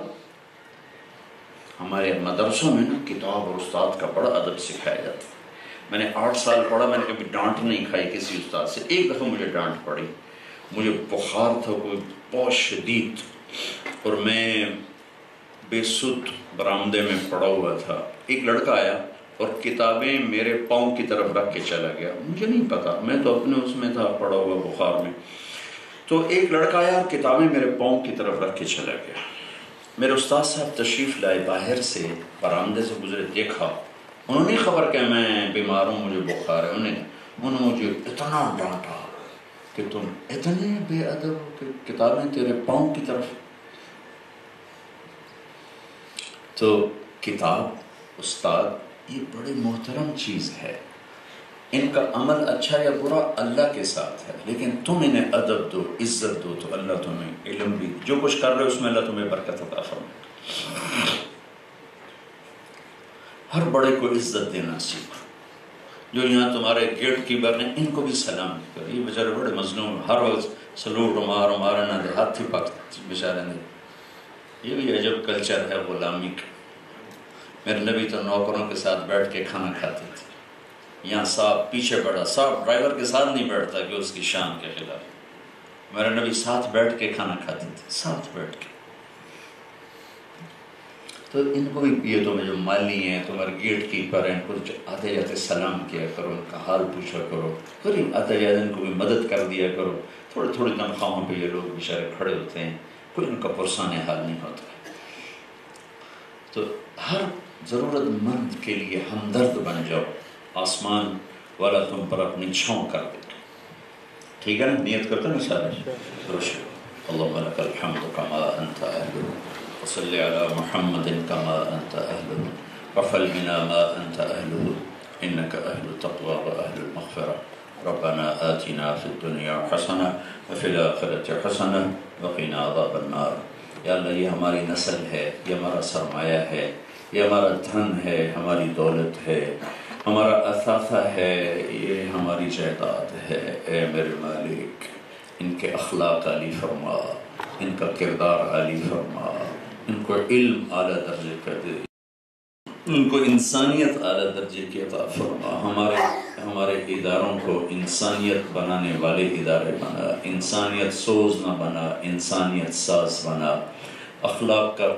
B: ہمارے مدرسوں میں نا کتاب اور استاد کا بڑا ادب سکھایا جاتا ہے. میں نے آٹھ سال پڑھا، میں نے کبھی ڈانٹ نہیں کھائی کسی استاد سے. ایک دفعہ مجھے ڈانٹ پڑی مجھے بخار تھا کوئی بہت شدید، اور میں بے سود برآمدے میں پڑا ہوا تھا. ایک لڑکا آیا اور کتابیں میرے پاؤں کی طرف رکھ کے چلا گیا. مجھے نہیں پتا، میں تو اپنے اس میں تھا پڑا ہوا بخار میں. تو ایک لڑکا آیا اور کتابیں میرے پاؤں کی طرف رکھ کے چلا گیا. میرے استاد صاحب تشریف لائے، باہر سے برآمدے سے گزرے، دیکھا. انہوں نے خبر کہ میں بیمار ہوں، مجھے بخار ہے. انہیں انہوں نے مجھے اتنا ڈانٹا کہ تم اتنے بے ادب ہو کہ کتابیں تیرے پاؤں کی طرف. تو کتاب، استاد، یہ بڑی محترم چیز ہے. ان کا عمل اچھا یا برا اللہ کے ساتھ ہے، لیکن تم انہیں ادب دو، عزت دو، تو اللہ تمہیں علم بھی، جو کچھ کر رہے ہو اس میں اللہ تمہیں برکت عطا فرمائے. ہر بڑے کو عزت دینا سیکھو. جو یہاں تمہارے گیٹ کیپر ہیں ان کو بھی سلام کرو. یہ بیچارے بڑے مظلوم، ہر وقت سلوٹ مارو مارنا دے، ہاتھی پاک بیچارے نے. یہ بھی عجب کلچر ہے غلامی کا. میرے نبی تو نوکروں کے ساتھ بیٹھ کے کھانا کھاتے تھے. یہاں صاحب پیچھے بیٹھا، صاحب ڈرائیور کے ساتھ نہیں بیٹھتا کہ اس کی شان کے خلاف. میرے نبی ساتھ بیٹھ کے کھانا کھاتے تھے، ساتھ بیٹھ کے. تو ان کو بھی، یہ تو جو مالی ہیں، تمہارے گیٹ کیپر ہیں، ان کو آتے جاتے سلام کیا کرو، ان کا حال پوچھا کرو. قریب آتے جاتے ان کو بھی مدد کر دیا کرو. تھوڑے تھوڑی تنخواہوں پہ یہ لوگ بیچارے کھڑے ہوتے ہیں، کوئی ان کا پرسان حال نہیں ہوتا. تو ہر ضرورت مند کے لیے ہمدرد بن جاؤ، آسمان والا تم پر اپنی چھاؤں کر دے. ٹھیک ہے نا؟ نیت کرتے نا سارے. اللہم لک الحمد کما انت اہل، وصلی علی محمد کما انت اہل، وفل بنا ما انت اہل، انک اہل التقوی و اہل المغفرہ. ربنا آتنا فی الدنیا حسنہ وفی الآخرۃ حسنہ وقنا عذاب النار. یا اللہ یہ ہماری نسل ہے، یہ ہمارا سرمایہ ہے، یہ ہمارا دھن ہے، ہماری دولت ہے، ہمارا اثاثہ ہے، یہ ہماری جائیداد ہے. اے میرے مالک، ان کے اخلاق علی فرما، ان کا کردار علی فرما، ان کو علم اعلیٰ درجے کا دے، ان کو انسانیت اعلیٰ درجے کی عطا فرما. ہمارے ہمارے اداروں کو انسانیت بنانے والے ادارے بنا، انسانیت سوز نہ بنا، انسانیت ساز بنا، اخلاق کا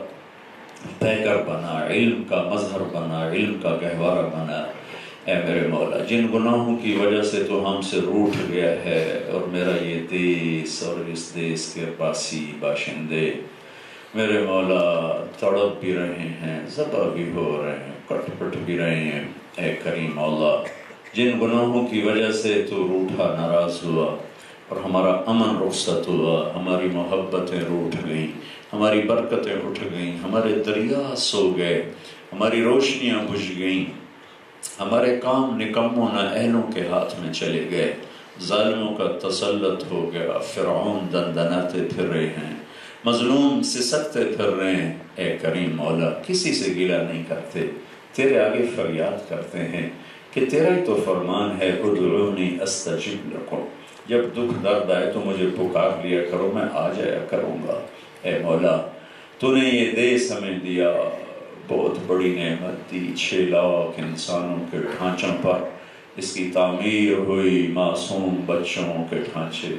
B: پیکر بنا، علم کا مظہر بنا، علم کا گہوارہ بنا. اے میرے مولا، جن گناہوں کی وجہ سے تو ہم سے روٹھ گیا ہے، اور میرا یہ دیس اور اس دیس کے باسی باشندے میرے مولا تڑپ بھی رہے ہیں، ذبح بھی ہو رہے ہیں، کٹ پٹ بھی رہے ہیں. اے کریم مولا، جن گناہوں کی وجہ سے تو روٹھا، ناراض ہوا، اور ہمارا امن رخصت ہوا، ہماری محبتیں روٹھ گئیں، ہماری برکتیں اٹھ گئیں، ہمارے دریا سو گئے، ہماری روشنیاں بجھ گئیں، ہمارے کام نکموں نہ اہلوں کے ہاتھ میں چلے گئے، ظالموں کا تسلط ہو گیا، فرعون دندناتے پھر رہے ہیں، مظلوم سسکتے پھر رہے ہیں. اے کریم مولا، کسی سے گلہ نہیں کرتے، تیرے آگے فریاد کرتے ہیں کہ تیرا ہی تو فرمان ہے، ادعونی استجب لکم، جب دکھ درد آئے تو مجھے پکار لیا کرو، میں آ جایا کروں گا. اے مولا، تو نے یہ دیس ہمیں دیا، بہت بڑی نعمت دی. چھ لاکھ انسانوں کے ڈھانچوں پر اس کی تعمیر ہوئی، معصوم بچوں کے ڈھانچے.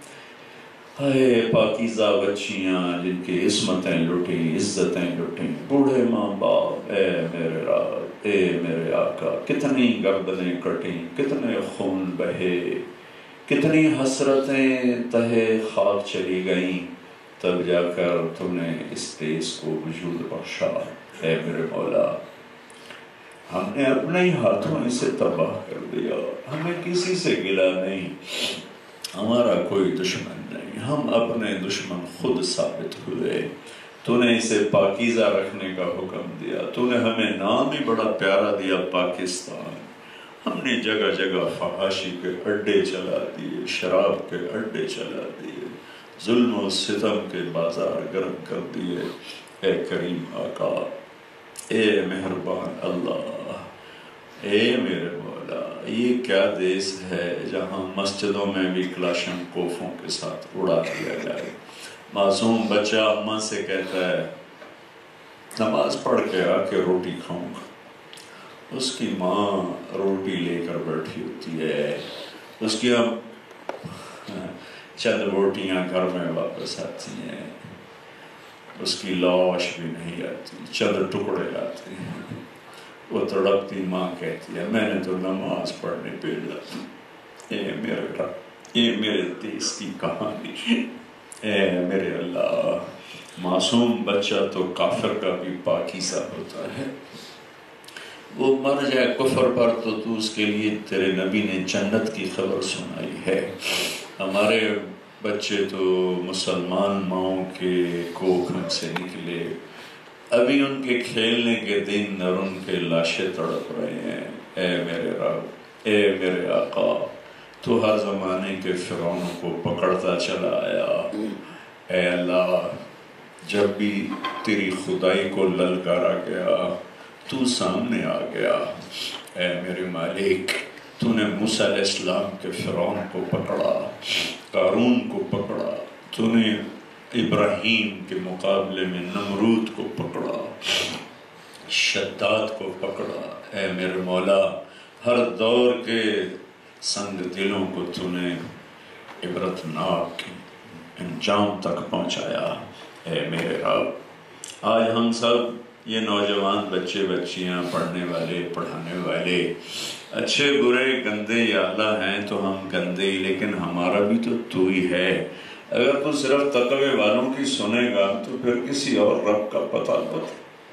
B: اے پاکیزہ بچیاں جن کی عصمتیں لٹیں، عزتیں لٹیں، بوڑھے ماں باپ. اے میرے رب، اے میرے آقا، کتنی گردنیں کٹیں، کتنے خون بہے، کتنی حسرتیں تہے خاک چلی گئیں، تب جا کر تم نے اس دیس کو وجود بخشا. اے میرے مولا، ہم نے اپنے ہی ہاتھوں اسے تباہ کر دیا. ہمیں کسی سے گلہ نہیں، ہمارا کوئی دشمن نہیں، ہم اپنے دشمن خود ثابت ہوئے. تو نے اسے پاکیزہ رکھنے کا حکم دیا. تو نے ہمیں نام ہی بڑا پیارا دیا، پاکستان. ہم نے جگہ جگہ فحاشی کے اڈے چلا دیے، شراب کے اڈے چلا دیے، ظلم و ستم کے بازار گرم کر دیے. اے کریم آقا، اے مہربان اللہ، اے میرے مولا، یہ کیا دیس ہے جہاں مسجدوں میں بھی کلاشن کوفوں کے ساتھ اڑا دیا جائے. معصوم بچہ اماں سے کہتا ہے نماز پڑھ کے آ کے روٹی کھاؤں گا، اس کی ماں روٹی لے کر بیٹھی ہوتی ہے، اس کی اب چند روٹیاں گھر میں واپس آتی ہیں، اس کی لاش بھی نہیں آتی، چند ٹکڑے آتے ہیں، وہ تڑپتی ماں کہتی ہے میں نے تو نماز پڑھنے بھیجا تھا، اے میرے رب، اے میرے دیس کی کہانی، اے میرے اللہ۔ معصوم بچہ تو کافر کا بھی پاکیزہ ہوتا ہے، وہ مر جائے کفر پر تو تو اس کے لیے تیرے نبی نے جنت کی خبر سنائی ہے۔ ہمارے بچے تو مسلمان ماؤں کے کوکھن سے نکلے، ابھی ان کے کھیلنے کے دن اور ان کے لاشیں تڑپ رہے ہیں۔ اے میرے رب، اے میرے آقا، تو ہر زمانے کے فرعونوں کو پکڑتا چلا آیا۔ اے اللہ، جب بھی تیری خدائی کو للکارا گیا تو سامنے آ گیا۔ اے میرے مالک، تو نے موسیٰ علیہ السلام کے فرعون کو پکڑا، قارون کو پکڑا، تو نے ابراہیم کے مقابلے میں نمرود کو پکڑا، شداد کو پکڑا۔ اے میرے مولا، ہر دور کے سنگ دلوں کو تو نے عبرتناک انجام تک پہنچایا۔ اے میرے رب، آج ہم سب یہ نوجوان بچے بچیاں، پڑھنے والے پڑھانے والے، اچھے برے گندے یا اللہ ہیں تو ہم گندے، لیکن ہمارا بھی تو تو ہی ہے۔ اگر تو صرف تقوی والوں کی سنے گا تو پھر کسی اور رب کا پتہ بتا،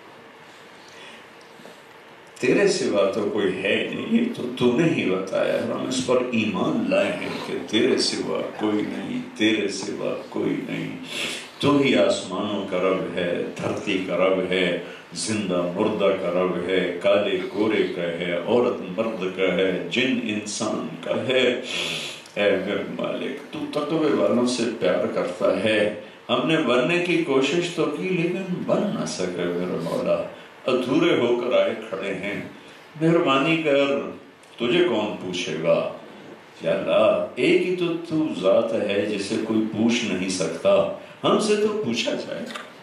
B: تیرے سوا تو کوئی ہے نہیں، یہ تو تو نے ہی بتایا، ہم اس پر ایمان لائے ہیں کہ تیرے سوا کوئی نہیں، تیرے سوا کوئی نہیں۔ تو ہی آسمانوں کا رب ہے، دھرتی کا رب ہے، زندہ مردہ کا رب ہے، کالے گورے کا ہے، عورت مرد کا ہے، جن انسان کا ہے۔ اے میرے مالک، تو تقوی والوں سے پیار کرتا ہے۔ ہم نے بننے کی کوشش تو کی لیکن بن نہ سکے میرے مولا، ادھورے ہو کر آئے کھڑے ہیں۔ مہربانی کر، تجھے کون پوچھے گا؟ یا اللہ، ایک ہی تو تو ذات ہے جسے کوئی پوچھ نہیں سکتا، ہم سے تو پوچھا جائے۔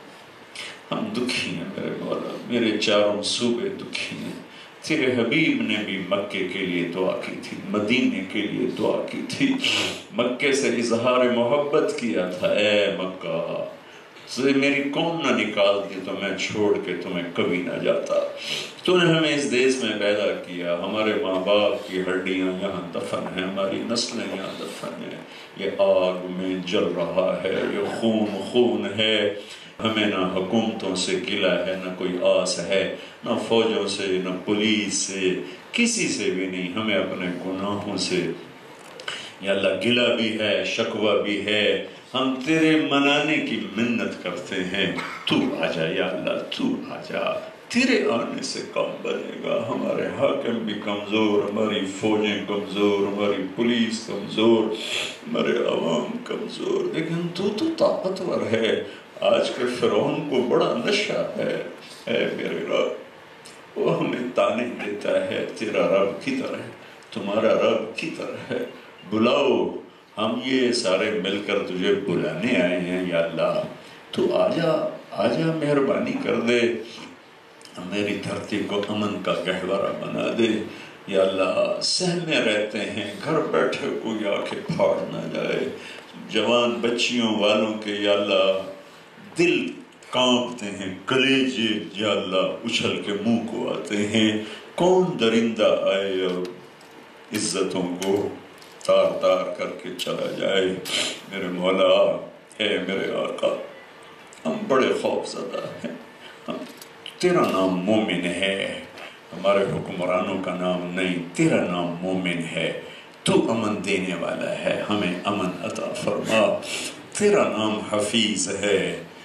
B: ہم دکھی ہیں میرے مولا، میرے چاروں صوبے دکھی ہیں۔ تیرے حبیب نے بھی مکے کے لیے دعا کی تھی، مدینے کے لیے دعا کی تھی، مکے سے اظہار محبت کیا تھا۔ اے مکہ، سے میری کون نہ نکال دی تو میں چھوڑ کے تمہیں کبھی نہ جاتا۔ تو نے ہمیں اس دیس میں پیدا کیا، ہمارے ماں باپ کی ہڈیاں یہاں دفن ہیں، ہماری نسلیں یہاں دفن ہیں۔ یہ آگ میں جل رہا ہے، یہ خون خون ہے۔ ہمیں نہ حکومتوں سے گلہ ہے، نہ کوئی آس ہے، نہ فوجوں سے، نہ پولیس سے، کسی سے بھی نہیں۔ ہمیں اپنے گناہوں سے یا اللہ گلہ بھی ہے، شکوہ بھی ہے۔ ہم تیرے منانے کی منت کرتے ہیں، تو آ جا یا اللہ، تو آ جا۔ تیرے آنے سے کم بنے گا، ہمارے حاکم بھی کمزور، ہماری فوجیں کمزور، ہماری پولیس کمزور، ہمارے عوام کمزور، لیکن تو تو طاقتور ہے۔ آج کے فرعون کو بڑا نشہ ہے۔ اے میرے رب، وہ ہمیں تانے دیتا ہے، تیرا رب کی طرح، تمہارا رب کی طرح ہے۔ بلاؤ، ہم یہ سارے مل کر تجھے بلانے آئے ہیں یا اللہ، تو آجا آجا، مہربانی کر دے، میری دھرتی کو امن کا گہوارہ بنا دے یا اللہ۔ سہمے رہتے ہیں، گھر بیٹھے کوئی آ کے پھاڑ نہ جائے، جوان بچیوں والوں کے یا اللہ دل کانپتے ہیں، کلیجے یا اللہ اچھل کے منہ کو آتے ہیں۔ کون درندہ آئے اور عزتوں کو تار تار کر کے چلا جائے؟ میرے مولا، اے میرے آقا، ہم بڑے خوف زدہ ہیں۔ ہم تیرا نام مومن ہے، ہمارے حکمرانوں کا نام نہیں، تیرا نام مومن ہے۔ تو امن دینے والا ہے، ہمیں امن عطا فرما۔ تیرا نام حفیظ ہے،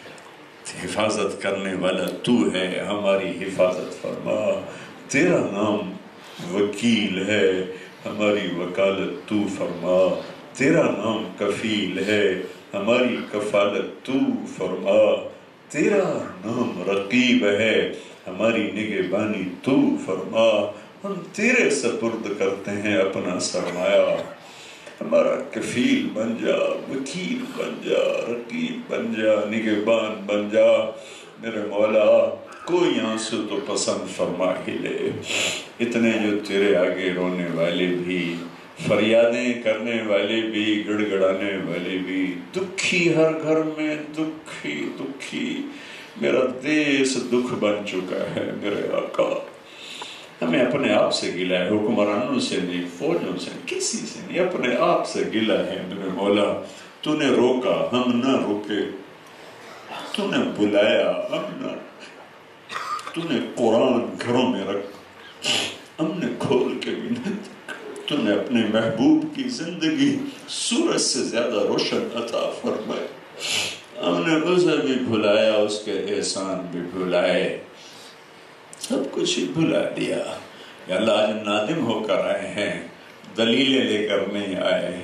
B: حفاظت کرنے والا تو ہے، ہماری حفاظت فرما۔ تیرا نام وکیل ہے، ہماری وکالت تو فرما۔ تیرا نام کفیل ہے، ہماری کفالت تو فرما۔ تیرا نام رقیب ہے، ہماری نگہبانی تو فرما۔ ہم تیرے سپرد کرتے ہیں اپنا سرمایہ، ہمارا کفیل بن جا، وکیل بن جا، رقیب بن جا، نگہبان بن جا۔ میرے مولا، کوئی آنسو تو پسند فرما ہی لے۔ اتنے جو تیرے آگے رونے والے بھی
C: فریادیں کرنے والے بھی گڑ گڑانے والے بھی، دکھی ہر گھر میں دکھی دکھی، میرا دیس دکھ بن چکا ہے میرے آقا۔ ہمیں اپنے آپ سے گلا ہے، حکمرانوں سے نہیں، فوجوں سے، کسی سے نہیں، اپنے آپ سے گلا ہے میرے مولا۔ تو نے روکا ہم نہ روکے، تو نے بلایا ہم نہ، تو نے قرآن گھروں میں رکھ ہم نے کھول کے بھی نہ دیکھا، تو نے اپنے محبوب کی زندگی سورج سے زیادہ روشن عطا فرمائے، ہم نے اسے بھی بھلایا، اس کے احسان بھی بھلائے، سب کچھ ہی بھلا دیا۔ یا اللہ آج نادم ہو کر آئے ہیں، دلیلیں لے کر نہیں آئے،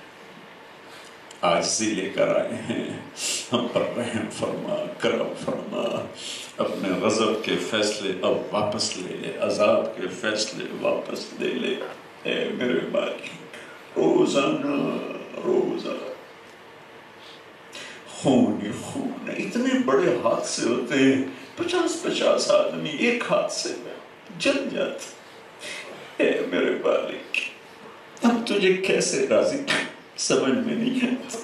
C: عاجزی لے کر آئے ہیں، ہم پر رحم فرما، کرم فرما، اپنے غضب کے فیصلے اب واپس لے لے، عذاب کے فیصلے واپس لے لے، اے میرے مالک۔ روزانہ روزانہ خون ہی خون ہے، اتنے بڑے حادثے ہوتے ہیں، پچاس پچاس آدمی ایک حادثے میں جل جاتے، اے میرے مالک ہم تجھے کیسے راضی سمجھ میں نہیں آتا،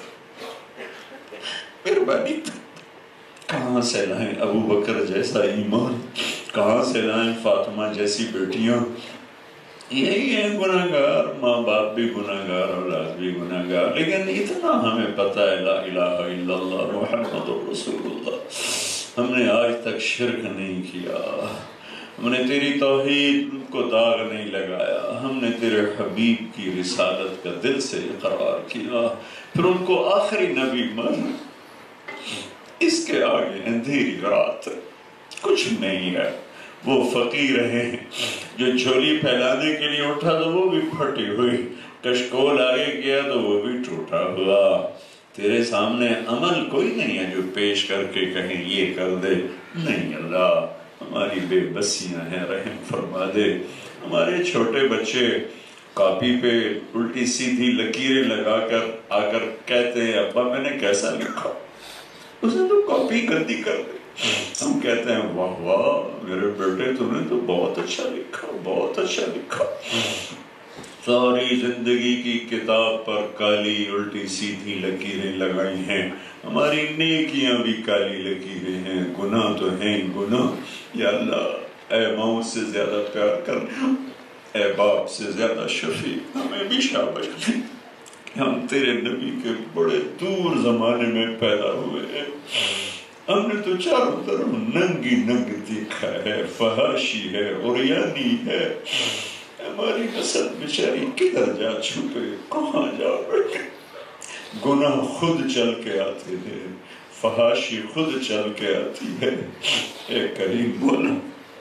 C: مہربانی کہاں سے لائیں ابو بکر جیسا ایمان، کہاں سے لائیں فاطمہ جیسی بیٹیاں، یہی ہے گناہگار، ماں باپ بھی گناہگار، اولاد بھی گناہگار، لیکن اتنا ہمیں پتہ ہے لا الہ الا اللہ محمد رسول اللہ، ہم نے آج تک شرک نہیں کیا، ہم نے تیری توحید کو داغ نہیں لگایا، ہم نے تیرے حبیب کی رسالت کا دل سے اقرار کیا، پھر ان کو آخری نبی مان، اس کے آگے اندھیری رات کچھ نہیں ہے۔ وہ فقیر ہیں جو جھولی پھیلانے کے لیے اٹھا تو وہ بھی پھٹی ہوئی، کشکول آگے کیا تو وہ بھی ٹوٹا ہوا، تیرے سامنے عمل کوئی نہیں ہے جو پیش کر کے کہیں یہ کر دے، نہیں اللہ ہماری بے بسیاں ہیں، رحم فرما دے۔ ہمارے چھوٹے بچے کاپی پہ الٹی سیدھی لکیریں لگا کر آ کر کہتے ہیں ابا میں نے کیسا لکھا، اس نے تو کاپی گندی کر دی، ہم کہتے ہیں واہ واہ میرے بیٹے تو نے تو بہت اچھا لکھا، بہت اچھا لکھا۔ ساری زندگی کی کتاب پر کالی الٹی سیدھی لکیریں لگائی ہیں، ہماری نیکیاں بھی کالی لکیریں ہیں، گناہ تو ہیں گناہ، یا اللہ اے موت سے زیادہ پیار کرنے، اے باپ سے زیادہ شفیق، ہمیں بھی شاباش، ہم تیرے نبی کے بڑے دور زمانے میں پیدا ہوئے ہیں، ہم نے تو چاروں طرف ننگی ننگ دیکھا ہے، فحاشی ہے، عریانی ہے، ہماری نسل بیچاری کدھر جا چھپے، کہاں جا بیٹھے، گناہ خود چل کے آتے ہیں، فحاشی خود چل کے آتی ہے، اے کریم مولا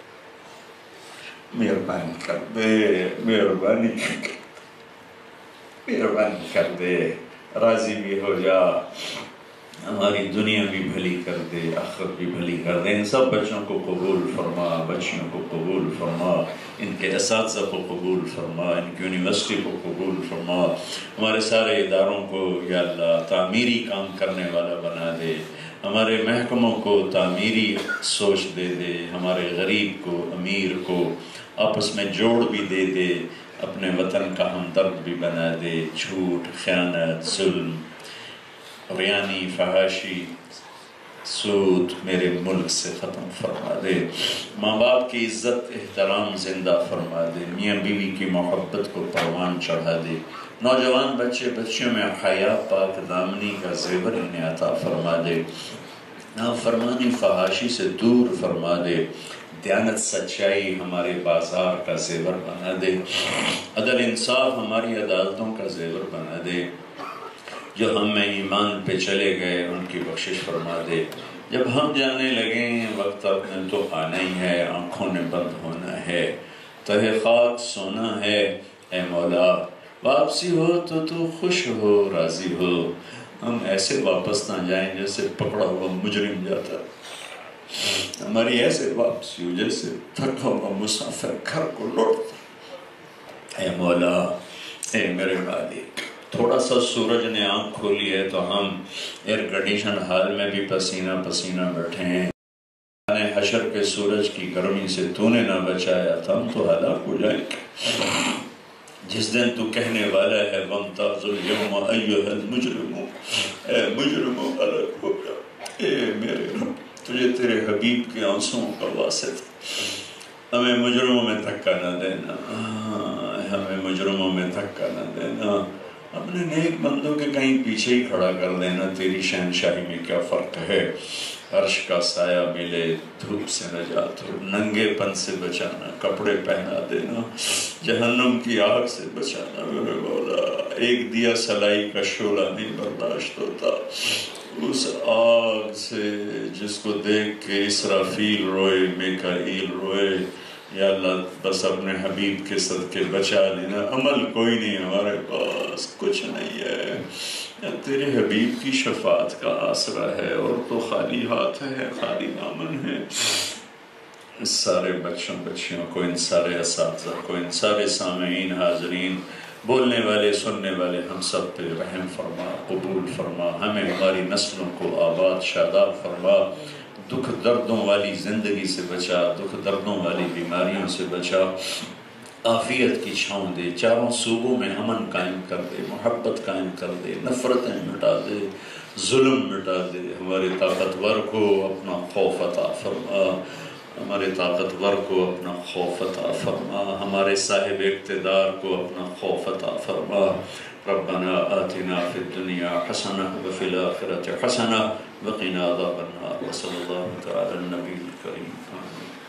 C: مہربانی کر دے، مہربانی کر مہربانی کر دے، راضی بھی ہو جا، ہماری دنیا بھی بھلی کر دے، آخرت بھی بھلی کر دے، ان سب بچوں کو قبول فرما، بچیوں کو قبول فرما، ان کے اساتذہ کو قبول فرما، ان کی یونیورسٹی کو قبول فرما، ہمارے سارے اداروں کو یا اللہ تعمیری کام کرنے والا بنا دے، ہمارے محکموں کو تعمیری سوچ دے دے، ہمارے غریب کو امیر کو آپس میں جوڑ بھی دے دے، اپنے وطن کا ہمدرد بھی بنا دے، جھوٹ، خیانت، ظلم، ریانی، فحاشی، سود میرے ملک سے ختم فرما دے، ماں باپ کی عزت احترام زندہ فرما دے، میاں بیوی کی محبت کو پروان چڑھا دے، نوجوان بچے بچیوں میں حیا پاک دامنی کا زیور انہیں عطا فرما دے، نافرمانی فحاشی سے دور فرما دے، دیانت سچائی ہمارے بازار کا زیور بنا دے، عدل انصاف ہماری عدالتوں کا زیور بنا دے، جو ہم میں ایمان پہ چلے گئے ان کی بخشش فرما دے، جب ہم جانے لگیں وقت اپنے تو آنا ہی ہے، آنکھوں نے بند ہونا ہے، تہہ خاک سونا ہے، اے مولا واپسی ہو تو تو خوش ہو راضی ہو، ہم ایسے واپس نہ جائیں جیسے پکڑا ہوا مجرم جاتا، ہماری ایسے واپسی ہو جیسے تھکا ہوا مسافر گھر کو لوٹتا، اے مولا اے میرے مالک، تھوڑا سا سورج نے آنکھ کھولی ہے تو ہم ایئر کنڈیشن حال میں بھی پسینہ پسینہ بیٹھے ہیں، حشر کے سورج کی گرمی سے تو نے نہ بچایا تو ہم تو ہلاک ہو جائیں گے، جس دن تو کہنے والا ہے وَامْتَازُوا الْيَوْمَ أَيُّهَا الْمُجْرِمُونَ، اے مجرموں الگ ہو جا، اے میرے رب تجھے تیرے حبیب کے آنسوؤں کا واسطہ، ہمیں مجرموں میں دھکا نہ دینا، ہمیں مجرموں میں دھکا نہ دینا، اپنے نیک بندوں کے کہیں پیچھے ہی کھڑا کر دینا۔ تیری شہنشاہی میں کیا فرق ہے، عرش کا سایہ ملے، دھوپ سے نجات ہو، ننگے پن سے بچانا، کپڑے پہنا دینا، جہنم کی آگ سے بچانا میرے مولا۔ ایک دیا سلائی کا شعلہ نہیں برداشت ہوتا، اس آگ سے جس کو دیکھ کے اسرافیل روئے، میکائیل روئے، یا اللہ بس اپنے حبیب کے صدقے بچا لینا۔ عمل کوئی نہیں ہمارے پاس، کچھ نہیں ہے، تیرے حبیب کی شفاعت کا آسرا ہے، اور تو خالی ہاتھ ہے، خالی دامن ہے۔ اس سارے بچوں بچیوں کو، ان سارے اساتذہ کو، ان سارے سامعین حاضرین، بولنے والے سننے والے، ہم سب پہ رحم فرما، قبول فرما، ہمیں ہماری نسلوں کو آباد شاداب فرما، دکھ دردوں والی زندگی سے بچا، دکھ دردوں والی بیماریوں سے بچا، عافیت کی چھاؤں دے، چاروں صوبوں میں امن قائم کر دے، محبت قائم کر دے، نفرتیں مٹا دے، ظلم مٹا دے، ہمارے طاقتور کو اپنا خوف عطا فرما، ہمارے طاقتور کو اپنا خوف عطا فرما، ہمارے صاحب اقتدار کو اپنا خوف عطا فرما۔ ربنا آتنا فی الدنیا حسنہ وفی الآخرۃ حسنہ وقنا عذاب النار، وصلی اللہ تعالی النبی الکریم۔